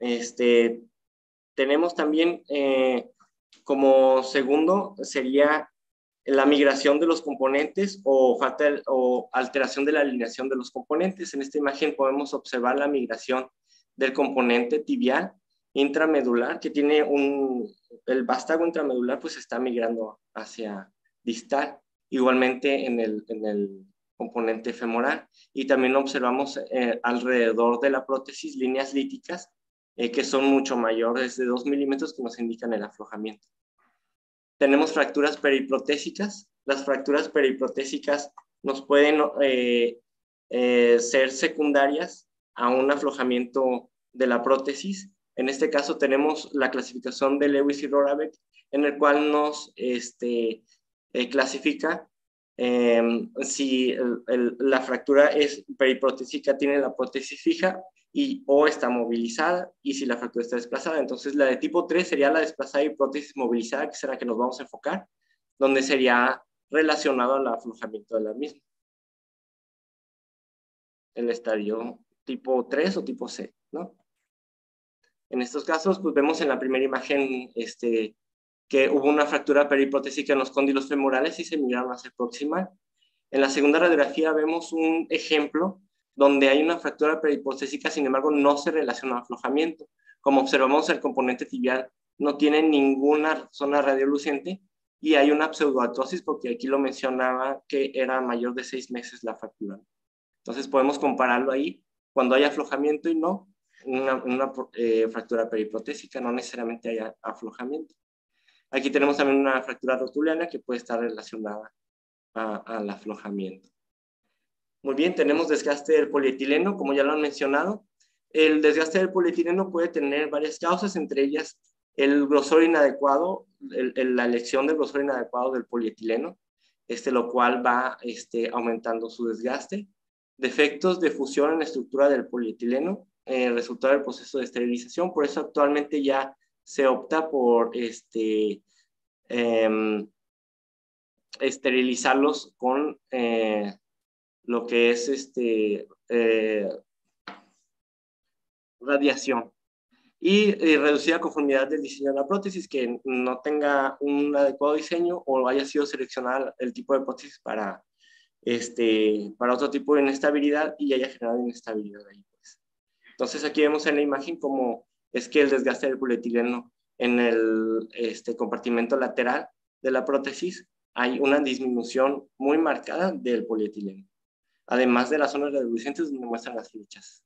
Tenemos también como segundo sería la migración de los componentes o alteración de la alineación de los componentes. En esta imagen podemos observar la migración del componente tibial intramedular, que tiene el vástago intramedular, pues está migrando hacia distal, igualmente en el componente femoral, y también observamos alrededor de la prótesis líneas líticas que son mucho mayores de 2 milímetros que nos indican el aflojamiento. Tenemos fracturas periprotésicas. Las fracturas periprotésicas nos pueden ser secundarias a un aflojamiento de la prótesis. En este caso tenemos la clasificación de Lewis y Rorabeck, en el cual nos clasifica si la fractura es periprotésica, tiene la prótesis fija o está movilizada, y si la fractura está desplazada. Entonces la de tipo 3 sería la desplazada y prótesis movilizada, que será la que nos vamos a enfocar, donde sería relacionado al aflojamiento de la misma. El estadio tipo 3 o tipo C, ¿no? En estos casos, pues vemos en la primera imagen que hubo una fractura periprotésica en los cóndilos femorales y se migraron hacia el proximal. En la segunda radiografía vemos un ejemplo donde hay una fractura periprotésica, sin embargo, no se relaciona al aflojamiento. Como observamos, el componente tibial no tiene ninguna zona radiolucente y hay una pseudoartrosis porque aquí lo mencionaba que era mayor de 6 meses la fractura. Entonces podemos compararlo ahí cuando hay aflojamiento y no, una fractura periprotésica, no necesariamente haya aflojamiento. Aquí tenemos también una fractura rotuliana que puede estar relacionada al aflojamiento. Muy bien, tenemos desgaste del polietileno, como ya lo han mencionado. El desgaste del polietileno puede tener varias causas, entre ellas el grosor inadecuado, la elección del grosor inadecuado del polietileno, lo cual va aumentando su desgaste. Defectos de fusión en la estructura del polietileno, resultado del proceso de esterilización. Por eso actualmente ya se opta por esterilizarlos con lo que es radiación. Y reducida conformidad del diseño de la prótesis, que no tenga un adecuado diseño o haya sido seleccionada el tipo de prótesis para otro tipo de inestabilidad y haya generado inestabilidad ahí, pues. Entonces aquí vemos en la imagen cómo es que el desgaste del polietileno en el compartimento lateral de la prótesis hay una disminución muy marcada del polietileno, además de las zonas reducentes donde muestran las flechas.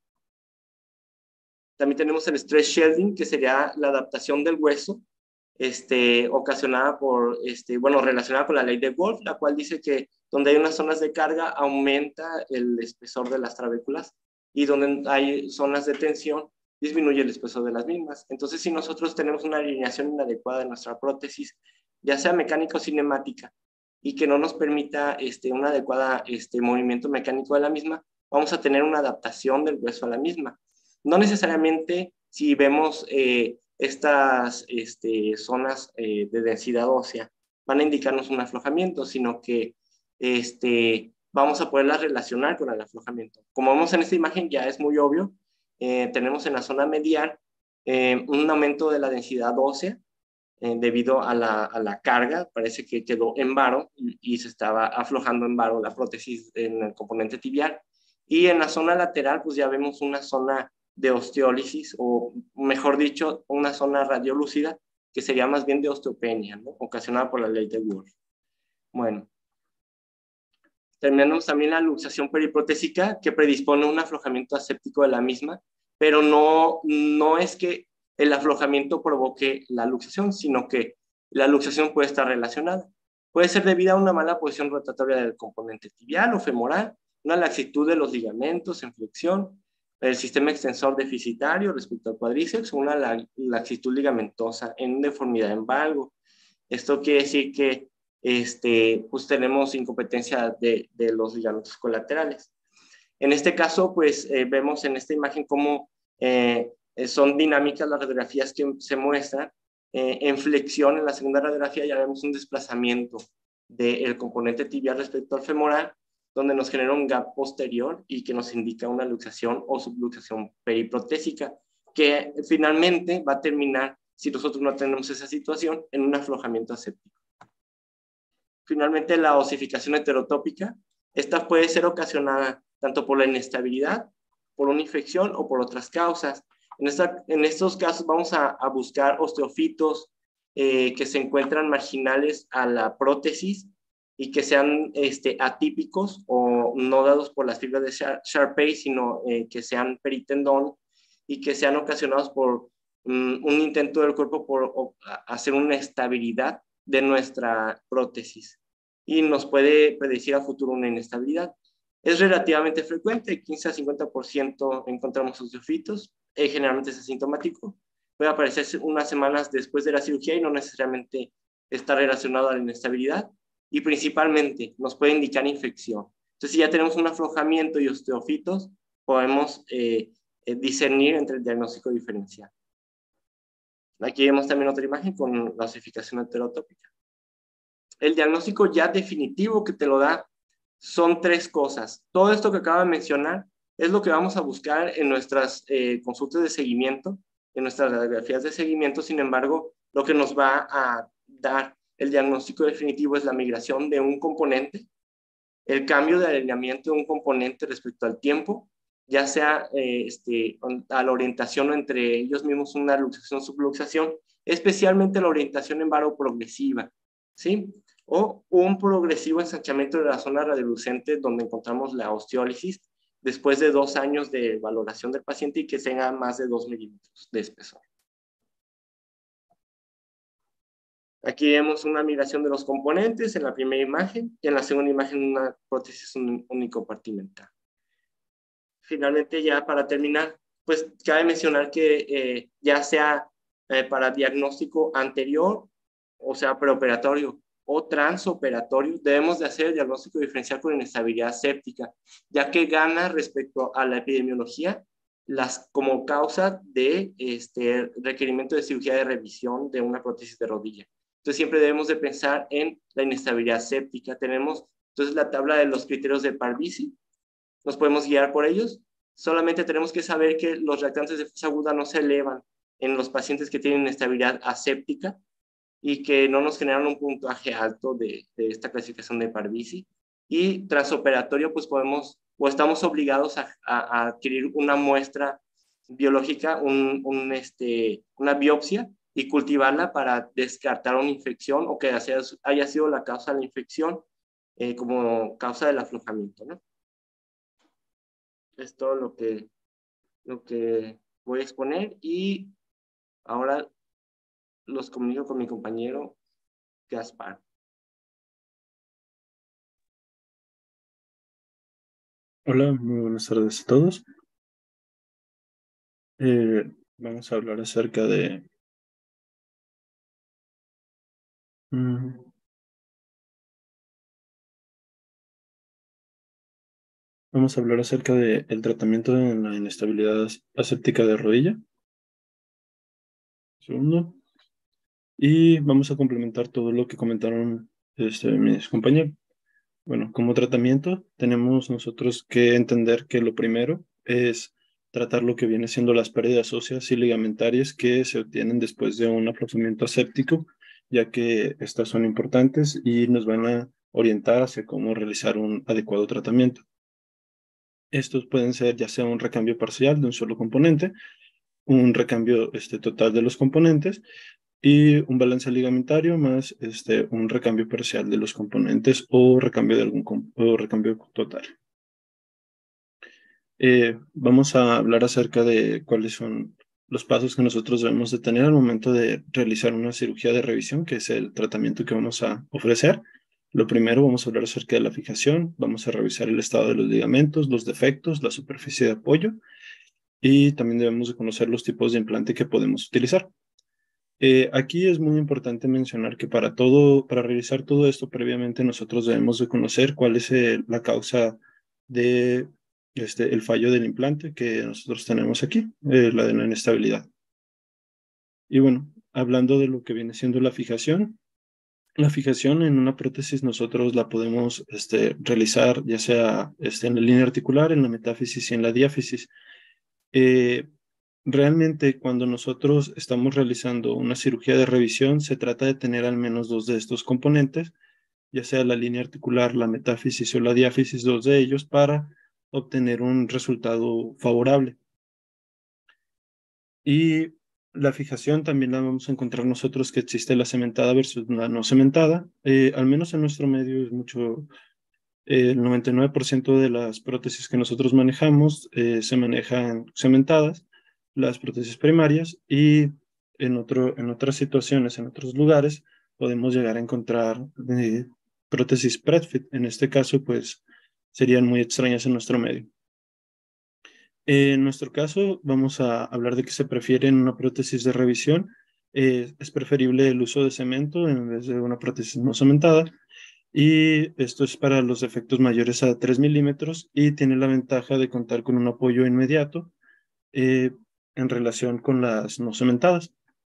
También tenemos el stress shielding, que sería la adaptación del hueso, ocasionada por, relacionada con la ley de Wolff, la cual dice que donde hay unas zonas de carga aumenta el espesor de las trabéculas y donde hay zonas de tensión disminuye el espesor de las mismas. Entonces, si nosotros tenemos una alineación inadecuada de nuestra prótesis, ya sea mecánica o cinemática, y que no nos permita un adecuado movimiento mecánico de la misma, vamos a tener una adaptación del hueso a la misma. No necesariamente si vemos estas zonas de densidad ósea van a indicarnos un aflojamiento, sino que vamos a poderlas relacionar con el aflojamiento. Como vemos en esta imagen ya es muy obvio, tenemos en la zona medial un aumento de la densidad ósea debido a la carga, parece que quedó en varo y se estaba aflojando en varo la prótesis en el componente tibial. Y en la zona lateral pues ya vemos una zona de osteólisis, o mejor dicho, una zona radiolúcida, que sería más bien de osteopenia, ¿no? Ocasionada por la ley de Wolff. Bueno, tenemos también la luxación periprotésica, que predispone un aflojamiento aséptico de la misma, pero no es que el aflojamiento provoque la luxación, sino que la luxación puede estar relacionada. Puede ser debida a una mala posición rotatoria del componente tibial o femoral, una laxitud de los ligamentos en flexión, el sistema extensor deficitario respecto al cuádriceps, una laxitud ligamentosa en deformidad en valgo. Esto quiere decir que pues tenemos incompetencia de los ligamentos colaterales. En este caso, pues vemos en esta imagen cómo son dinámicas las radiografías que se muestran. En flexión, en la segunda radiografía, ya vemos un desplazamiento del componente tibial respecto al femoral, donde nos genera un gap posterior y que nos indica una luxación o subluxación periprotésica, que finalmente va a terminar, si nosotros no tenemos esa situación, en un aflojamiento aséptico. Finalmente, la osificación heterotópica, esta puede ser ocasionada tanto por la inestabilidad, por una infección o por otras causas. En estos casos vamos a buscar osteofitos que se encuentran marginales a la prótesis y que sean atípicos o no dados por las fibras de Sharpey, sino que sean peritendón y que sean ocasionados por un intento del cuerpo por hacer una estabilidad de nuestra prótesis y nos puede predecir a futuro una inestabilidad. Es relativamente frecuente, 15 a 50% encontramos osteofitos, generalmente es asintomático, puede aparecer unas semanas después de la cirugía y no necesariamente está relacionado a la inestabilidad, y principalmente nos puede indicar infección. Entonces, si ya tenemos un aflojamiento y osteofitos, podemos discernir entre el diagnóstico diferencial. Aquí vemos también otra imagen con la osificación heterotópica. El diagnóstico ya definitivo que te lo da son 3 cosas. Todo esto que acabo de mencionar es lo que vamos a buscar en nuestras consultas de seguimiento, en nuestras radiografías de seguimiento. Sin embargo, lo que nos va a dar el diagnóstico definitivo es la migración de un componente, el cambio de alineamiento de un componente respecto al tiempo, ya sea a la orientación o entre ellos mismos una luxación o subluxación, especialmente la orientación en varo progresiva, ¿sí? O un progresivo ensanchamiento de la zona radiolucente donde encontramos la osteólisis después de 2 años de valoración del paciente y que tenga más de 2 milímetros de espesor. Aquí vemos una migración de los componentes en la primera imagen y en la segunda imagen una prótesis único-compartimental. Finalmente, ya para terminar, pues cabe mencionar que ya sea para diagnóstico anterior, o sea, preoperatorio o transoperatorio, debemos de hacer el diagnóstico diferencial por inestabilidad séptica, ya que gana respecto a la epidemiología como causa de requerimiento de cirugía de revisión de una prótesis de rodilla. Entonces siempre debemos de pensar en la inestabilidad séptica. Tenemos entonces la tabla de los criterios de Parvizi, nos podemos guiar por ellos. Solamente tenemos que saber que los reactantes de fosa aguda no se elevan en los pacientes que tienen inestabilidad aséptica y que no nos generan un puntaje alto de esta clasificación de Parvizi. Y transoperatorio, pues podemos o estamos obligados a adquirir una muestra biológica, una biopsia y cultivarla para descartar una infección o que haya sido la causa de la infección como causa del aflojamiento, ¿no? Es todo lo que voy a exponer y ahora los comunico con mi compañero Gaspar. Hola, muy buenas tardes a todos. Vamos a hablar acerca de vamos a hablar acerca del tratamiento de la inestabilidad aséptica de rodilla. Segundo. Y vamos a complementar todo lo que comentaron mis compañeros. Bueno, como tratamiento tenemos nosotros que entender que lo primero es tratar lo que viene siendo las pérdidas óseas y ligamentarias que se obtienen después de un aflojamiento aséptico, ya que estas son importantes y nos van a orientar hacia cómo realizar un adecuado tratamiento. Estos pueden ser ya sea un recambio parcial de un solo componente, un recambio total de los componentes y un balance ligamentario más un recambio parcial de los componentes o recambio de o recambio total. Vamos a hablar acerca de cuáles son los pasos que nosotros debemos de tener al momento de realizar una cirugía de revisión, que es el tratamiento que vamos a ofrecer. Lo primero, vamos a hablar acerca de la fijación, vamos a revisar el estado de los ligamentos, los defectos, la superficie de apoyo y también debemos de conocer los tipos de implante que podemos utilizar. Aquí es muy importante mencionar que para realizar todo esto previamente nosotros debemos de conocer cuál es la causa de el fallo del implante que nosotros tenemos aquí, la de la inestabilidad. Y bueno, hablando de lo que viene siendo la fijación en una prótesis nosotros la podemos realizar ya sea en la línea articular, en la metáfisis y en la diáfisis. Realmente, cuando nosotros estamos realizando una cirugía de revisión, se trata de tener al menos 2 de estos componentes, ya sea la línea articular, la metáfisis o la diáfisis, 2 de ellos, para obtener un resultado favorable. Y la fijación también la vamos a encontrar nosotros que existe la cementada versus la no cementada. Al menos en nuestro medio es mucho, el 99% de las prótesis que nosotros manejamos se manejan cementadas, las prótesis primarias, y en otras situaciones, en otros lugares, podemos llegar a encontrar prótesis Predfit. En este caso, pues, serían muy extrañas en nuestro medio. En nuestro caso, vamos a hablar de que se prefiere en una prótesis de revisión. Es preferible el uso de cemento en vez de una prótesis no cementada. Y esto es para los defectos mayores a 3 milímetros y tiene la ventaja de contar con un apoyo inmediato en relación con las no cementadas.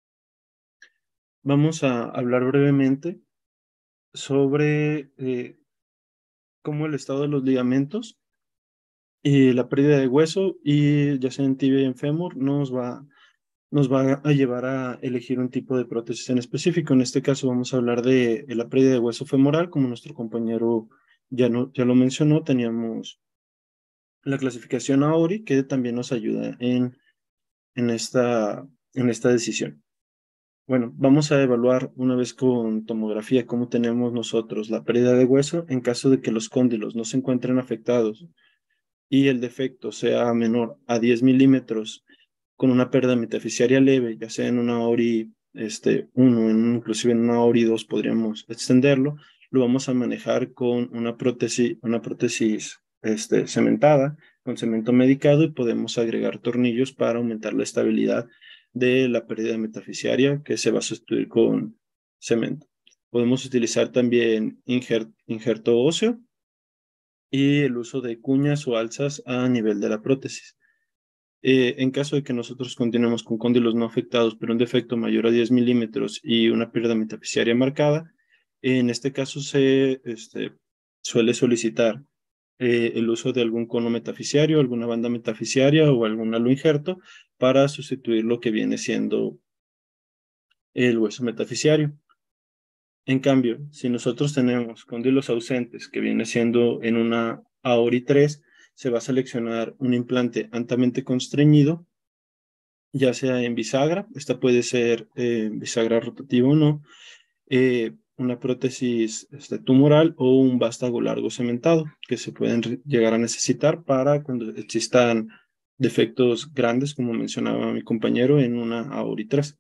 Vamos a hablar brevemente sobre cómo el estado de los ligamentos y la pérdida de hueso, y ya sea en tibia y en fémur, nos va a llevar a elegir un tipo de prótesis en específico. En este caso vamos a hablar de la pérdida de hueso femoral, como nuestro compañero ya lo mencionó. Teníamos la clasificación AORI, que también nos ayuda en esta decisión. Bueno, vamos a evaluar una vez con tomografía cómo tenemos nosotros la pérdida de hueso en caso de que los cóndilos no se encuentren afectados y el defecto sea menor a 10 milímetros con una pérdida metaficiaria leve, ya sea en una ORI 1, inclusive en una ORI 2 podríamos extenderlo, lo vamos a manejar con una prótesis cementada, con cemento medicado, y podemos agregar tornillos para aumentar la estabilidad de la pérdida metaficiaria que se va a sustituir con cemento. Podemos utilizar también injerto óseo y el uso de cuñas o alzas a nivel de la prótesis. En caso de que nosotros continuemos con cóndilos no afectados, pero un defecto mayor a 10 milímetros y una pérdida metaficiaria marcada, en este caso se suele solicitar el uso de algún cono metaficiario, alguna banda metaficiaria o algún halo injerto para sustituir lo que viene siendo el hueso metaficiario. En cambio, si nosotros tenemos cóndilos ausentes, que viene siendo en una AORI 3, se va a seleccionar un implante altamente constreñido, ya sea en bisagra, esta puede ser bisagra rotativa o no, una prótesis tumoral o un vástago largo cementado, que se pueden llegar a necesitar para cuando existan defectos grandes, como mencionaba mi compañero, en una AORI 3.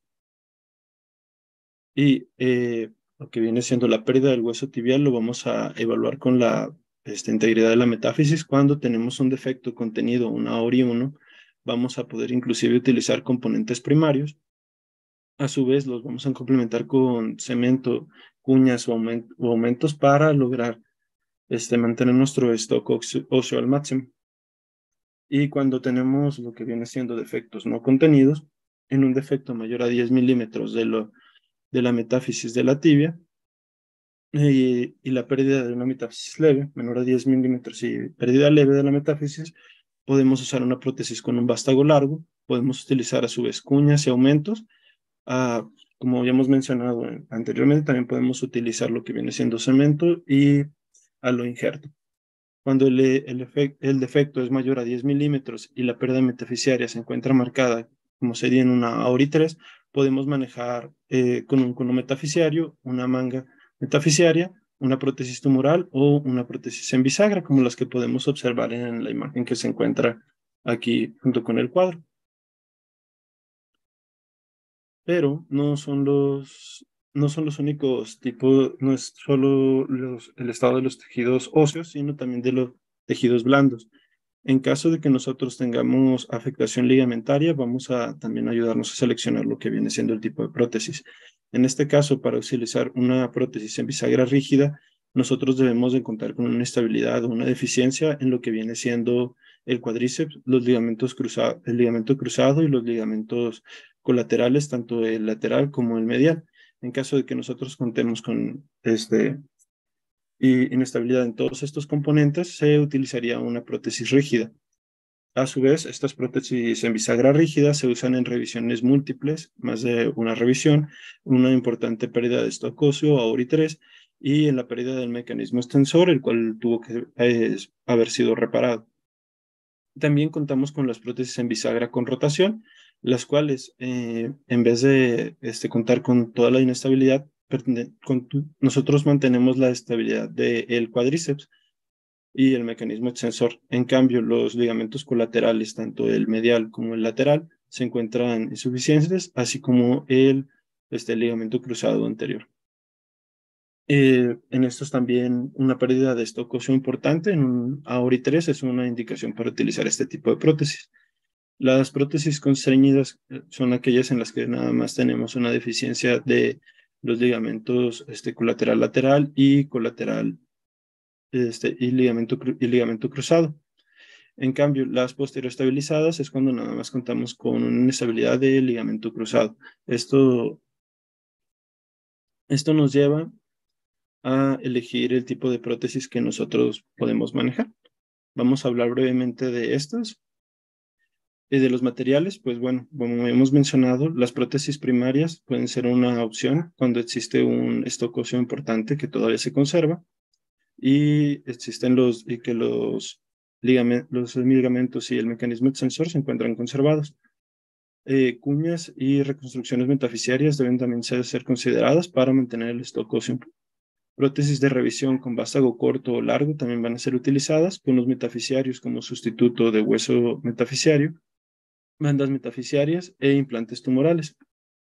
Y lo que viene siendo la pérdida del hueso tibial lo vamos a evaluar con la integridad de la metáfisis. Cuando tenemos un defecto contenido, una AORI 1, vamos a poder inclusive utilizar componentes primarios. A su vez, los vamos a complementar con cemento, cuñas o aumentos para lograr mantener nuestro stock óseo al máximo. Y cuando tenemos lo que viene siendo defectos no contenidos, en un defecto mayor a 10 milímetros de la metáfisis de la tibia y la pérdida de una metáfisis leve, menor a 10 milímetros y pérdida leve de la metáfisis, podemos usar una prótesis con un vástago largo, podemos utilizar a su vez cuñas y aumentos. Como habíamos mencionado anteriormente, también podemos utilizar lo que viene siendo cemento y halo injerto. Cuando el defecto es mayor a 10 milímetros y la pérdida metaficiaria se encuentra marcada, como sería en una AORI 3, podemos manejar con un cono metaficiario, una manga metaficiaria, una prótesis tumoral o una prótesis en bisagra, como las que podemos observar en la imagen que se encuentra aquí junto con el cuadro. Pero no son los únicos tipos, no es solo el estado de los tejidos óseos, sino también de los tejidos blandos. En caso de que nosotros tengamos afectación ligamentaria, vamos a también ayudarnos a seleccionar lo que viene siendo el tipo de prótesis. En este caso, para utilizar una prótesis en bisagra rígida, nosotros debemos de contar con una inestabilidad o una deficiencia en lo que viene siendo el cuádriceps, los ligamentos cruzados, el ligamento cruzado y los ligamentos colaterales, tanto el lateral como el medial. En caso de que nosotros contemos con inestabilidad en todos estos componentes, se utilizaría una prótesis rígida. A su vez, estas prótesis en bisagra rígida se usan en revisiones múltiples, más de una revisión, una importante pérdida de stock óseo, AORI 3, y en la pérdida del mecanismo extensor, el cual tuvo que haber sido reparado. También contamos con las prótesis en bisagra con rotación, las cuales, en vez de contar con toda la inestabilidad, nosotros mantenemos la estabilidad del cuádriceps y el mecanismo extensor. En cambio, los ligamentos colaterales, tanto el medial como el lateral, se encuentran insuficientes, así como el ligamento cruzado anterior. En estos también una pérdida de stock óseo importante en un AORI 3 es una indicación para utilizar este tipo de prótesis. Las prótesis constreñidas son aquellas en las que nada más tenemos una deficiencia de los ligamentos colateral lateral y colateral y ligamento cruzado. En cambio, las posterior estabilizadas es cuando nada más contamos con una inestabilidad de ligamento cruzado. Esto nos lleva a elegir el tipo de prótesis que nosotros podemos manejar. Vamos a hablar brevemente de estas. Y de los materiales, pues bueno, como hemos mencionado, las prótesis primarias pueden ser una opción cuando existe un stock óseo importante que todavía se conserva y existen los ligamentos y el mecanismo extensor se encuentran conservados. Cuñas y reconstrucciones metafisiarias deben también ser consideradas para mantener el stock óseo. Prótesis de revisión con vástago corto o largo también van a ser utilizadas con los metafisiarios como sustituto de hueso metafisiario, bandas metafisiarias e implantes tumorales.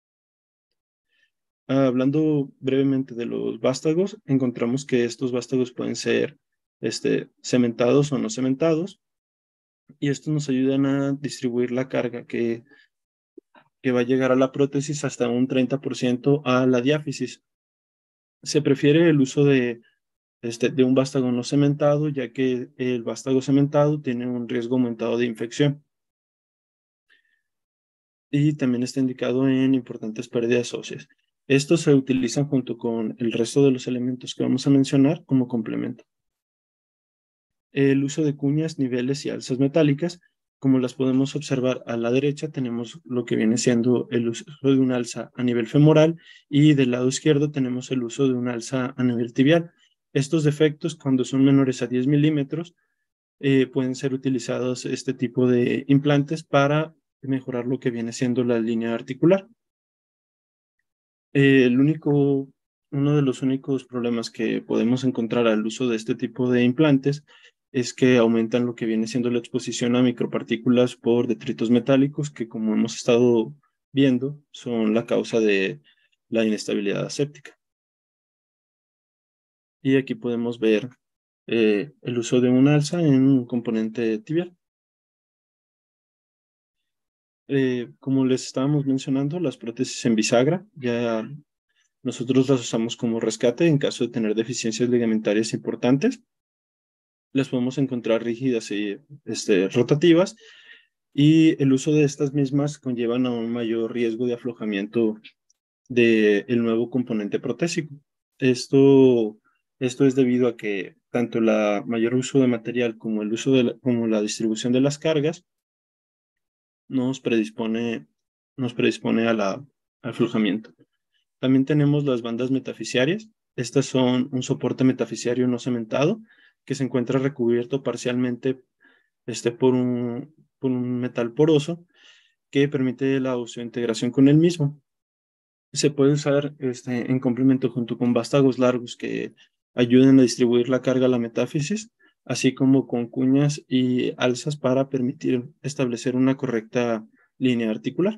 Hablando brevemente de los vástagos, encontramos que estos vástagos pueden ser cementados o no cementados, y estos nos ayudan a distribuir la carga que va a llegar a la prótesis hasta un 30% a la diáfisis. Se prefiere el uso de un vástago no cementado, ya que el vástago cementado tiene un riesgo aumentado de infección. Y también está indicado en importantes pérdidas óseas. Estos se utilizan junto con el resto de los elementos que vamos a mencionar como complemento. El uso de cuñas, niveles y alzas metálicas, como las podemos observar a la derecha, tenemos lo que viene siendo el uso de un alza a nivel femoral, y del lado izquierdo tenemos el uso de un alza a nivel tibial. Estos defectos, cuando son menores a 10 milímetros, pueden ser utilizados este tipo de implantes para mejorar lo que viene siendo la línea articular. Uno de los únicos problemas que podemos encontrar al uso de este tipo de implantes es que aumentan lo que viene siendo la exposición a micropartículas por detritos metálicos, que, como hemos estado viendo, son la causa de la inestabilidad aséptica. Y aquí podemos ver el uso de un alza en un componente tibial. Como les estábamos mencionando, las prótesis en bisagra ya nosotros las usamos como rescate en caso de tener deficiencias ligamentarias importantes. Las podemos encontrar rígidas y rotativas, y el uso de estas mismas conllevan a un mayor riesgo de aflojamiento del nuevo componente protésico. Esto es debido a que tanto el mayor uso de material como el uso como la distribución de las cargas nos predispone al aflojamiento. También tenemos las bandas metafisiarias. Estas son un soporte metafisiario no cementado que se encuentra recubierto parcialmente por un metal poroso que permite la osseointegración con el mismo. Se puede usar en complemento junto con vástagos largos que ayuden a distribuir la carga a la metáfisis, así como con cuñas y alzas para permitir establecer una correcta línea articular.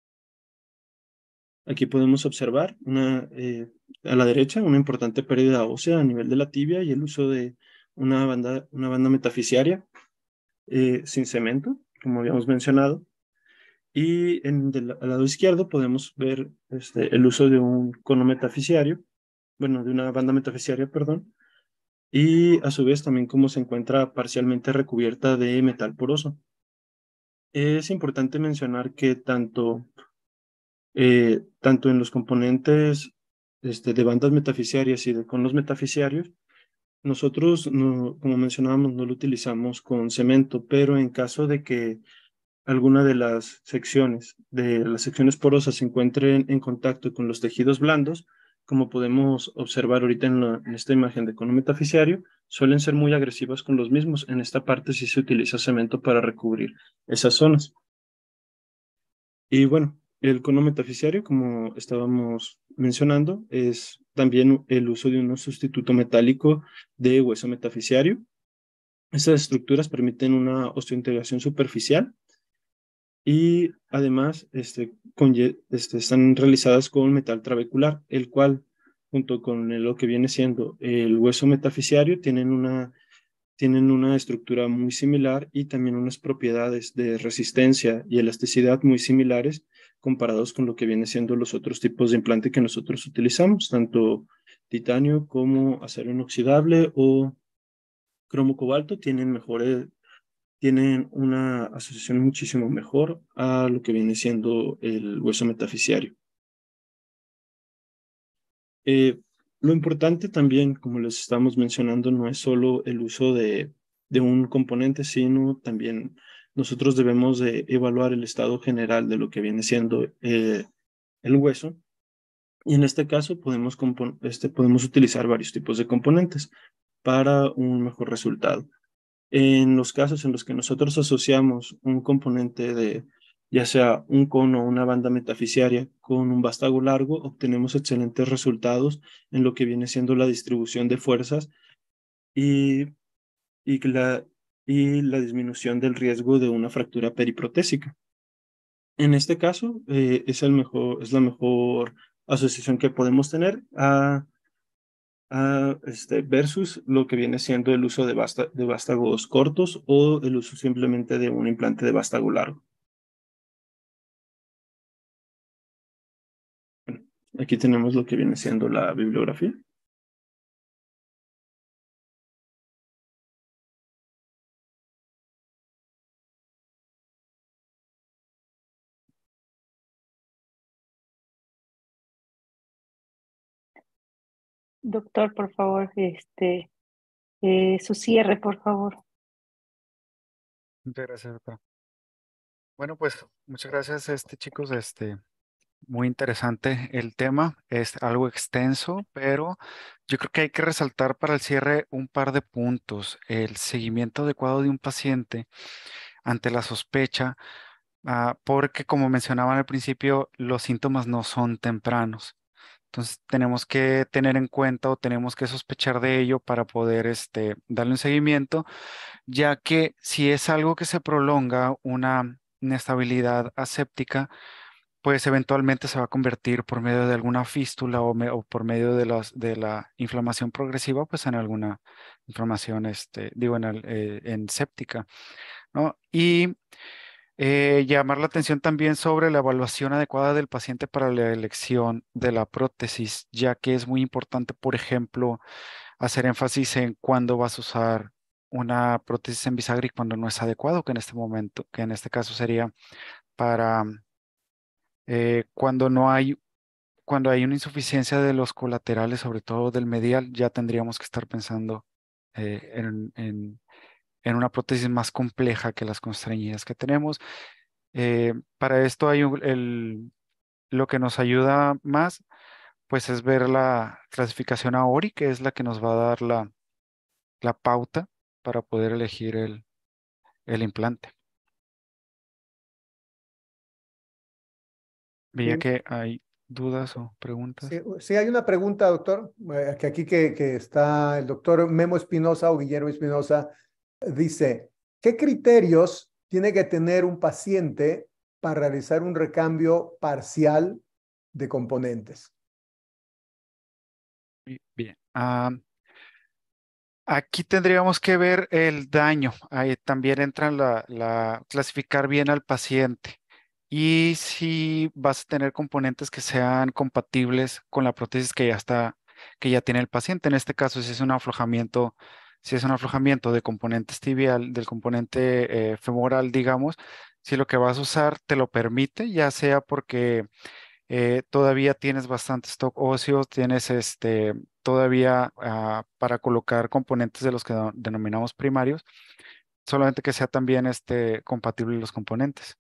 Aquí podemos observar a la derecha una importante pérdida ósea a nivel de la tibia y el uso de una banda metafisiaria sin cemento, como habíamos mencionado. Y al lado izquierdo podemos ver el uso de un cono metafisiario, de una banda metafisiaria, perdón, y a su vez también cómo se encuentra parcialmente recubierta de metal poroso. Es importante mencionar que tanto en los componentes de bandas metafisiarias y de conos metafisiarios, nosotros, como mencionábamos, no lo utilizamos con cemento, pero en caso de que alguna de las secciones porosas se encuentren en contacto con los tejidos blandos, como podemos observar ahorita en esta imagen de cono metafisiario, suelen ser muy agresivas con los mismos. En esta parte sí se utiliza cemento para recubrir esas zonas. Y bueno, el cono metafisiario, como estábamos mencionando, es también el uso de un sustituto metálico de hueso metafisiario. Estas estructuras permiten una osteointegración superficial y además están realizadas con metal trabecular, el cual, junto con lo que viene siendo el hueso metafisiario, tienen una estructura muy similar y también unas propiedades de resistencia y elasticidad muy similares comparados con lo que viene siendo los otros tipos de implante que nosotros utilizamos, tanto titanio como acero inoxidable o cromo cobalto. Tienen una asociación muchísimo mejor a lo que viene siendo el hueso metafisiario. Lo importante también, como les estamos mencionando, no es solo el uso de un componente, sino también nosotros debemos de evaluar el estado general de lo que viene siendo el hueso. Y en este caso podemos utilizar varios tipos de componentes para un mejor resultado. En los casos en los que nosotros asociamos un componente ya sea un cono o una banda metafisiaria con un vástago largo, obtenemos excelentes resultados en lo que viene siendo la distribución de fuerzas y, y, la, y la disminución del riesgo de una fractura periprotésica. En este caso, es la mejor asociación que podemos tener versus lo que viene siendo el uso de vástagos cortos o el uso simplemente de un implante de vástago largo. Bueno, aquí tenemos lo que viene siendo la bibliografía. Doctor, por favor, su cierre, por favor. Muchas gracias, doctor. Bueno, pues muchas gracias, chicos. Muy interesante el tema. Es algo extenso, pero yo creo que hay que resaltar para el cierre un par de puntos. El seguimiento adecuado de un paciente ante la sospecha, porque como mencionaba al principio, los síntomas no son tempranos. Entonces tenemos que tener en cuenta o tenemos que sospechar de ello para poder darle un seguimiento, ya que si es algo que se prolonga, una inestabilidad aséptica, pues eventualmente se va a convertir por medio de alguna fístula o por medio de la inflamación progresiva, pues en alguna inflamación, en séptica, ¿no? Y llamar la atención también sobre la evaluación adecuada del paciente para la elección de la prótesis, ya que es muy importante, por ejemplo, hacer énfasis en cuándo vas a usar una prótesis en bisagra y cuándo no es adecuado, que en este momento, que en este caso sería para cuando no hay, cuando hay una insuficiencia de los colaterales, sobre todo del medial, ya tendríamos que estar pensando en una prótesis más compleja que las constreñidas que tenemos. Para esto hay lo que nos ayuda más, pues es ver la clasificación AORI, que es la que nos va a dar la pauta para poder elegir el implante. Veía Sí, que hay dudas o preguntas. sí, sí, hay una pregunta, doctor, que aquí que está el doctor Memo Espinosa o Guillermo Espinosa, dice, ¿qué criterios tiene que tener un paciente para realizar un recambio parcial de componentes? Bien. Aquí tendríamos que ver el daño. Ahí también entra clasificar bien al paciente. Y si vas a tener componentes que sean compatibles con la prótesis que ya tiene el paciente. En este caso, si es un aflojamiento de componentes tibial, del componente femoral, digamos, si lo que vas a usar te lo permite, ya sea porque todavía tienes bastante stock óseo, tienes todavía para colocar componentes de los que denominamos primarios, solamente que sea también compatible los componentes.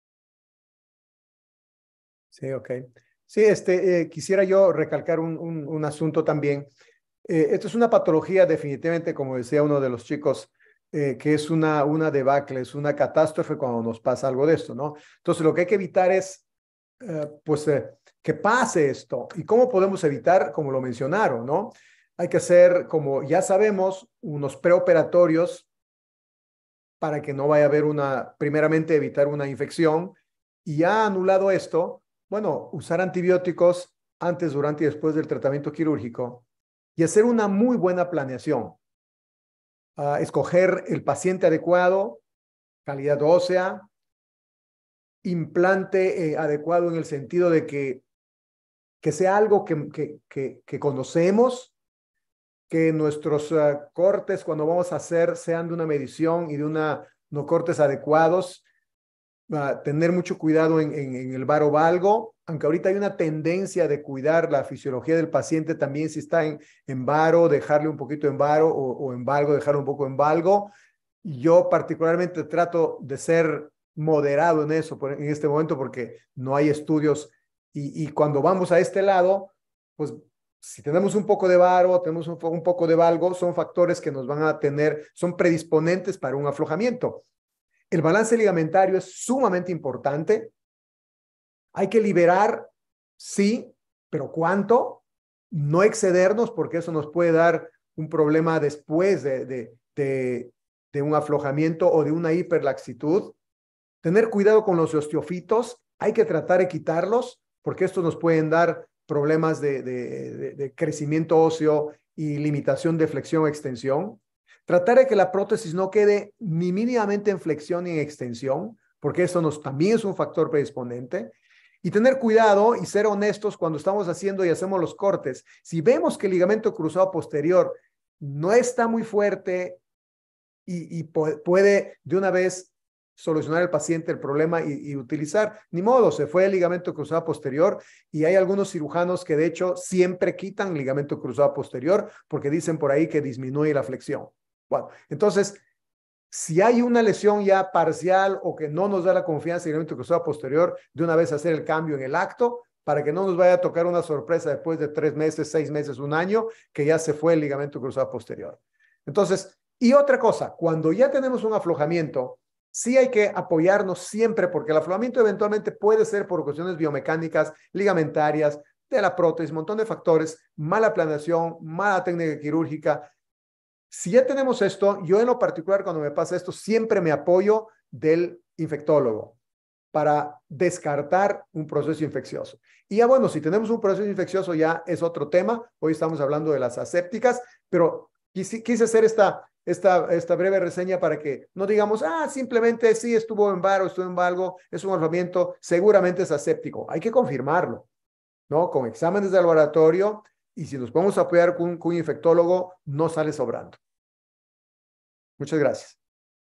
Sí, ok. Sí, quisiera yo recalcar un asunto también. Esto es una patología definitivamente, como decía uno de los chicos, que es una debacle, es una catástrofe cuando nos pasa algo de esto, ¿no? Entonces, lo que hay que evitar es, que pase esto. ¿Y cómo podemos evitar? Como lo mencionaron, ¿no? Hay que hacer, como ya sabemos, unos preoperatorios para que no vaya a haber primeramente evitar una infección. Y ya anulado esto, bueno, usar antibióticos antes, durante y después del tratamiento quirúrgico y hacer una muy buena planeación. Escoger el paciente adecuado, calidad ósea, implante adecuado en el sentido de que sea algo que conocemos, que nuestros cortes cuando vamos a hacer sean de una medición y de no cortes adecuados, tener mucho cuidado en el varo valgo, aunque ahorita hay una tendencia de cuidar la fisiología del paciente también, si está en varo, dejarle un poquito en varo o en valgo, dejarle un poco en valgo. Yo particularmente trato de ser moderado en eso en este momento porque no hay estudios y cuando vamos a este lado, pues si tenemos un poco de varo, tenemos un poco de valgo, son factores que nos van a tener, son predisponentes para un aflojamiento. El balance ligamentario es sumamente importante. Hay que liberar, sí, pero ¿cuánto? No excedernos porque eso nos puede dar un problema después de un aflojamiento o de una hiperlaxitud. Tener cuidado con los osteofitos. Hay que tratar de quitarlos porque estos nos pueden dar problemas de crecimiento óseo y limitación de flexión o extensión. Tratar de que la prótesis no quede ni mínimamente en flexión ni en extensión, porque eso también es un factor predisponente. Y tener cuidado y ser honestos cuando estamos haciendo y hacemos los cortes. Si vemos que el ligamento cruzado posterior no está muy fuerte y puede de una vez solucionar el paciente el problema y utilizar, ni modo, se fue el ligamento cruzado posterior y hay algunos cirujanos que de hecho siempre quitan ligamento cruzado posterior porque dicen por ahí que disminuye la flexión. Bueno, entonces, si hay una lesión ya parcial o que no nos da la confianza del ligamento cruzado posterior, de una vez hacer el cambio en el acto para que no nos vaya a tocar una sorpresa después de 3 meses, 6 meses, un año, que ya se fue el ligamento cruzado posterior. Entonces, y otra cosa, cuando ya tenemos un aflojamiento, sí hay que apoyarnos siempre porque el aflojamiento eventualmente puede ser por cuestiones biomecánicas, ligamentarias, de la prótesis, un montón de factores, mala planeación, mala técnica quirúrgica. Si ya tenemos esto, yo en lo particular cuando me pasa esto, siempre me apoyo del infectólogo para descartar un proceso infeccioso. Y ya bueno, si tenemos un proceso infeccioso ya es otro tema. Hoy estamos hablando de las asépticas, pero quise hacer esta breve reseña para que no digamos, simplemente sí estuvo en varo, estuvo en valgo, es un aflojamiento, seguramente es aséptico. Hay que confirmarlo, ¿no? Con exámenes de laboratorio y si nos podemos apoyar con un infectólogo, no sale sobrando. Muchas gracias.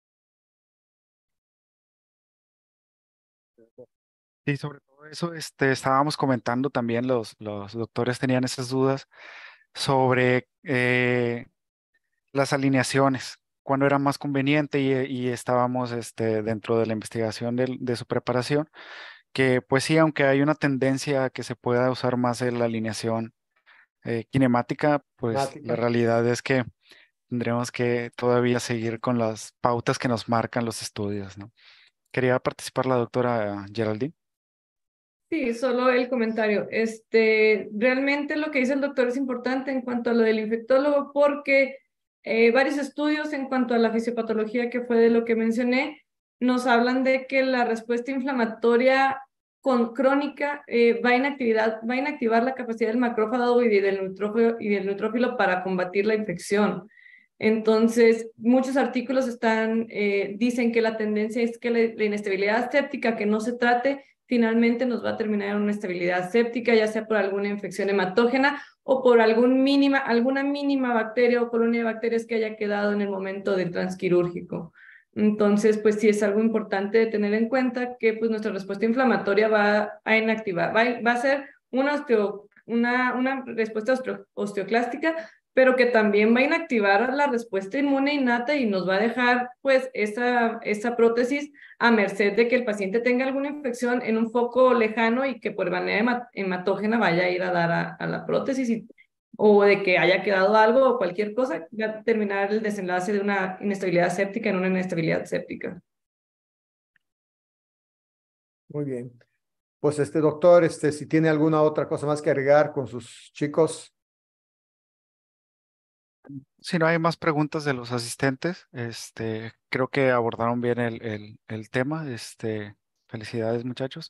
Sí, sobre todo eso, estábamos comentando también, los doctores tenían esas dudas sobre las alineaciones, cuándo era más conveniente y estábamos dentro de la investigación de su preparación, que pues sí, aunque hay una tendencia a que se pueda usar más la alineación kinemática, pues la Mática. realidad es que tendremos que todavía seguir con las pautas que nos marcan los estudios, ¿no? Quería participar la doctora Geraldine. Sí, solo el comentario. Realmente lo que dice el doctor es importante en cuanto a lo del infectólogo porque varios estudios en cuanto a la fisiopatología que fue de lo que mencioné nos hablan de que la respuesta inflamatoria crónica va a inactivar la capacidad del macrófago y del neutrófilo para combatir la infección. Entonces, muchos artículos dicen que la tendencia es que la inestabilidad séptica que no se trate finalmente nos va a terminar en una estabilidad séptica, ya sea por alguna infección hematógena o por alguna mínima bacteria o colonia de bacterias que haya quedado en el momento del transquirúrgico. Entonces, pues sí es algo importante de tener en cuenta que pues nuestra respuesta inflamatoria va a inactivar, va a ser una respuesta osteoclástica, pero que también va a inactivar la respuesta inmune innata y nos va a dejar pues esa prótesis a merced de que el paciente tenga alguna infección en un foco lejano y que por manera hematógena vaya a ir a dar a la prótesis o de que haya quedado algo o cualquier cosa, va a terminar el desenlace de una inestabilidad séptica en una inestabilidad séptica. Muy bien. Pues doctor, si tiene alguna otra cosa más que agregar con sus chicos. Si no hay más preguntas de los asistentes, creo que abordaron bien el tema. Felicidades, muchachos.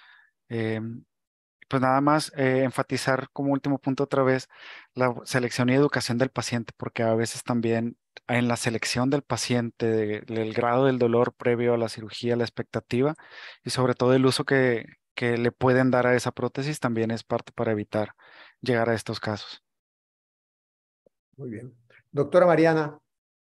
Pues nada más enfatizar como último punto otra vez la selección y educación del paciente, porque a veces también en la selección del paciente, del grado del dolor previo a la cirugía, la expectativa y sobre todo el uso que le pueden dar a esa prótesis también es parte para evitar llegar a estos casos. Muy bien. Doctora Mariana.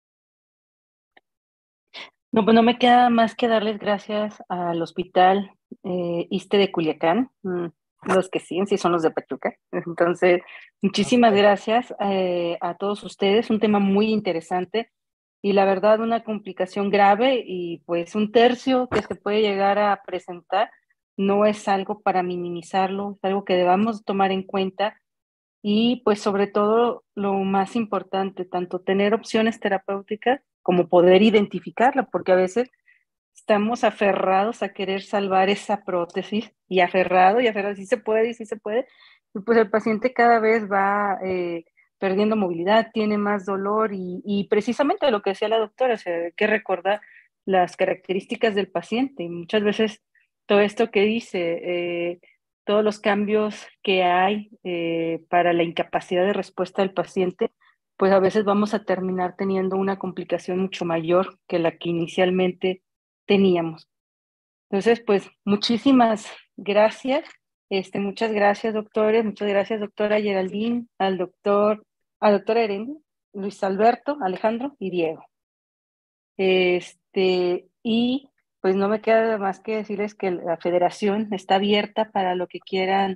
No, pues no me queda más que darles gracias al Hospital ISSSTE de Culiacán, los que sí son los de Pachuca. Entonces, muchísimas gracias a todos ustedes, un tema muy interesante y la verdad una complicación grave y pues un tercio que se puede llegar a presentar no es algo para minimizarlo, es algo que debamos tomar en cuenta y pues sobre todo lo más importante, tanto tener opciones terapéuticas como poder identificarla, porque a veces estamos aferrados a querer salvar esa prótesis y aferrado, sí se puede, y sí se puede. Y pues el paciente cada vez va perdiendo movilidad, tiene más dolor y precisamente lo que decía la doctora, o sea, hay que recordar las características del paciente y muchas veces todo esto que dice, todos los cambios que hay para la incapacidad de respuesta del paciente, pues a veces vamos a terminar teniendo una complicación mucho mayor que la que inicialmente teníamos. Entonces, pues muchísimas gracias. Muchas gracias, doctores. Muchas gracias, doctora Geraldine, a doctora Erendi, Luis Alberto, Alejandro y Diego. Y pues no me queda más que decirles que la federación está abierta para lo que quieran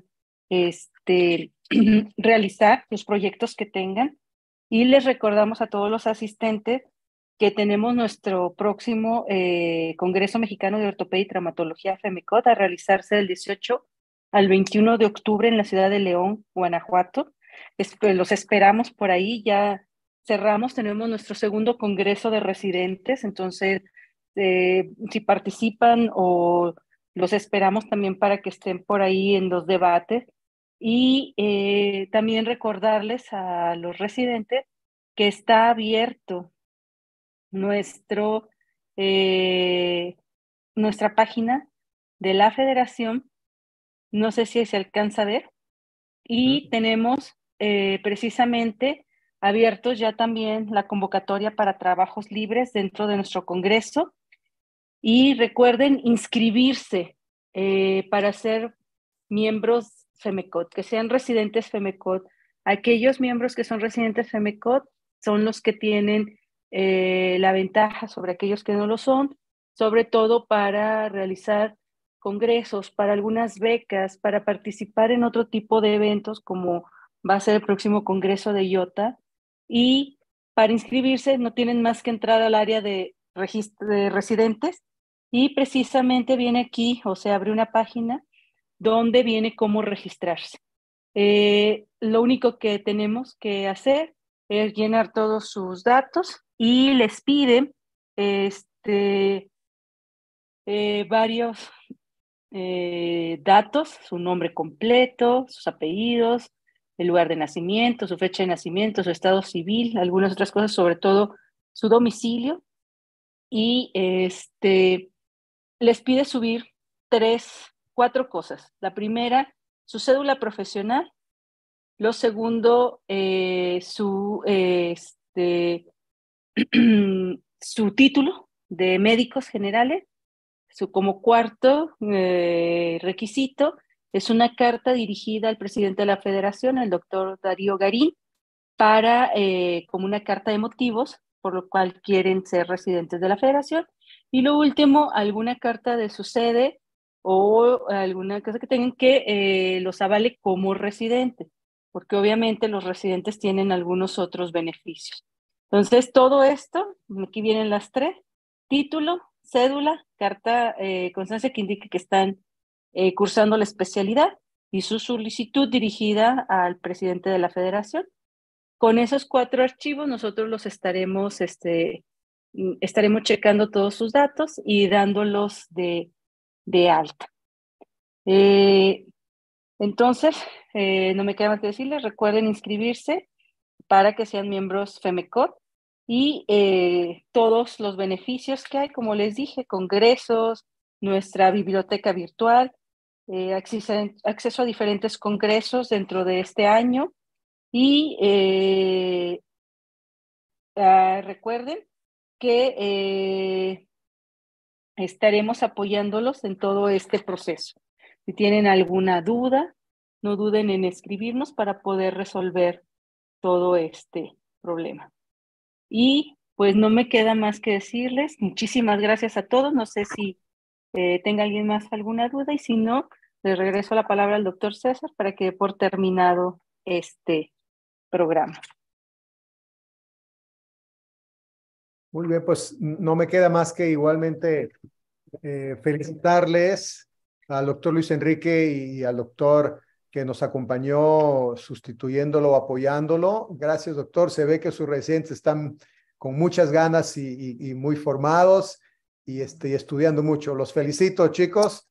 realizar, los proyectos que tengan. Y les recordamos a todos los asistentes que tenemos nuestro próximo Congreso Mexicano de Ortopedia y Traumatología FEMECOT a realizarse del 18 al 21 de octubre en la ciudad de León, Guanajuato. Los esperamos por ahí, ya cerramos, tenemos nuestro segundo Congreso de Residentes, entonces si participan o los esperamos también para que estén por ahí en los debates. Y también recordarles a los residentes que está abierto nuestra página de la federación, no sé si se alcanza a ver, y tenemos precisamente abiertos ya también la convocatoria para trabajos libres dentro de nuestro congreso. Y recuerden inscribirse para ser miembros FEMECOT, que sean residentes FEMECOT. Aquellos miembros que son residentes FEMECOT son los que tienen la ventaja sobre aquellos que no lo son, sobre todo para realizar congresos, para algunas becas, para participar en otro tipo de eventos como va a ser el próximo congreso de IOTA. Y para inscribirse no tienen más que entrar al área de residentes y precisamente viene aquí, o sea, abre una página donde viene cómo registrarse. Lo único que tenemos que hacer es llenar todos sus datos y les pide varios datos, su nombre completo, sus apellidos, el lugar de nacimiento, su fecha de nacimiento, su estado civil, algunas otras cosas, sobre todo su domicilio. Y les pide subir 4 cosas. La primera, su cédula profesional. Lo segundo, su título de médicos generales. Como cuarto requisito, es una carta dirigida al presidente de la federación, el doctor Darío Garín, como una carta de motivos, por lo cual quieren ser residentes de la federación. Y lo último, alguna carta de su sede o alguna cosa que tengan que los avale como residente, porque obviamente los residentes tienen algunos otros beneficios. Entonces, todo esto, aquí vienen las 3, título, cédula, carta, constancia que indique que están cursando la especialidad y su solicitud dirigida al presidente de la federación. Con esos 4 archivos nosotros los estaremos checando todos sus datos y dándolos de alta. Entonces, no me queda más que decirles, recuerden inscribirse para que sean miembros FEMECOT y todos los beneficios que hay, como les dije, congresos, nuestra biblioteca virtual, acceso a diferentes congresos dentro de este año. Y recuerden que estaremos apoyándolos en todo este proceso. Si tienen alguna duda, no duden en escribirnos para poder resolver todo este problema. Y pues no me queda más que decirles muchísimas gracias a todos. No sé si tenga alguien más alguna duda y si no, le regreso la palabra al doctor César para que dé por terminado este programa. Muy bien, pues no me queda más que igualmente felicitarles al doctor Luis Enrique y al doctor que nos acompañó sustituyéndolo, apoyándolo. Gracias, doctor. Se ve que sus residentes están con muchas ganas y muy formados y estudiando mucho. Los felicito, chicos.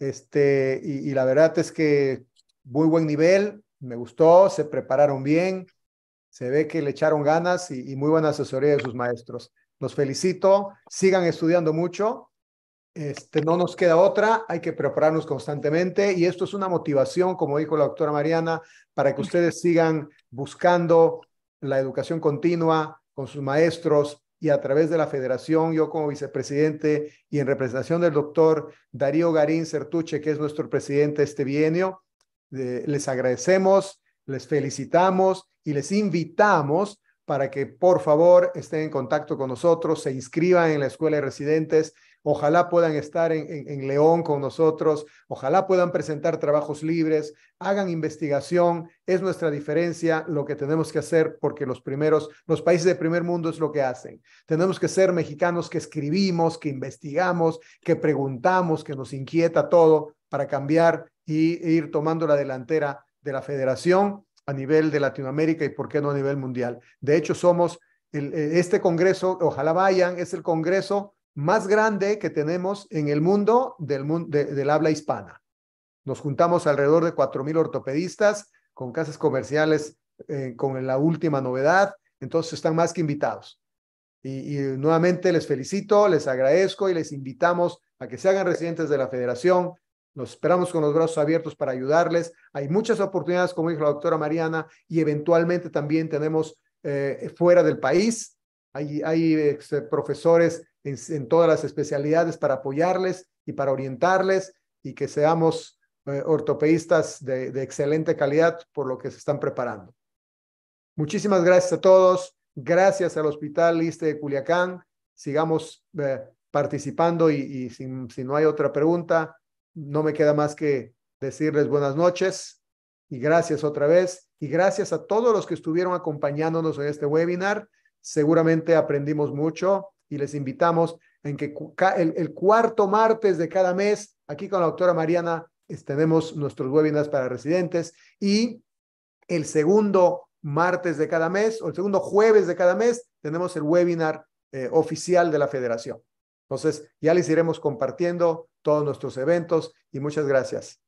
Y la verdad es que muy buen nivel, me gustó, se prepararon bien, se ve que le echaron ganas y muy buena asesoría de sus maestros. Los felicito, sigan estudiando mucho. No nos queda otra, hay que prepararnos constantemente y esto es una motivación, como dijo la doctora Mariana, para que ustedes sigan buscando la educación continua con sus maestros y a través de la federación, yo como vicepresidente y en representación del doctor Darío Garín Certuche, que es nuestro presidente este bienio, les agradecemos, les felicitamos y les invitamos para que por favor estén en contacto con nosotros, se inscriban en la Escuela de Residentes. Ojalá puedan estar en León con nosotros, ojalá puedan presentar trabajos libres, hagan investigación, es nuestra diferencia lo que tenemos que hacer porque los países de primer mundo es lo que hacen. Tenemos que ser mexicanos que escribimos, que investigamos, que preguntamos, que nos inquieta todo para cambiar y ir tomando la delantera de la federación a nivel de Latinoamérica y por qué no a nivel mundial. De hecho, somos este congreso, ojalá vayan, es el congreso más grande que tenemos en el mundo del habla hispana. Nos juntamos alrededor de 4,000 ortopedistas con casas comerciales con la última novedad, entonces están más que invitados. Y nuevamente les felicito, les agradezco y les invitamos a que se hagan residentes de la federación. Los esperamos con los brazos abiertos para ayudarles. Hay muchas oportunidades, como dijo la doctora Mariana, y eventualmente también tenemos fuera del país. Hay profesores en todas las especialidades para apoyarles y para orientarles y que seamos ortopedistas de excelente calidad por lo que se están preparando. Muchísimas gracias a todos. Gracias al Hospital ISSSTE de Culiacán. Sigamos participando y si no hay otra pregunta, no me queda más que decirles buenas noches y gracias otra vez. Y gracias a todos los que estuvieron acompañándonos en este webinar. Seguramente aprendimos mucho y les invitamos en que el cuarto martes de cada mes, aquí con la doctora Mariana, tenemos nuestros webinars para residentes y el segundo martes de cada mes o el segundo jueves de cada mes tenemos el webinar oficial de la federación. Entonces, ya les iremos compartiendo todos nuestros eventos y muchas gracias.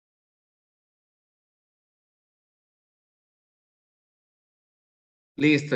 Listo.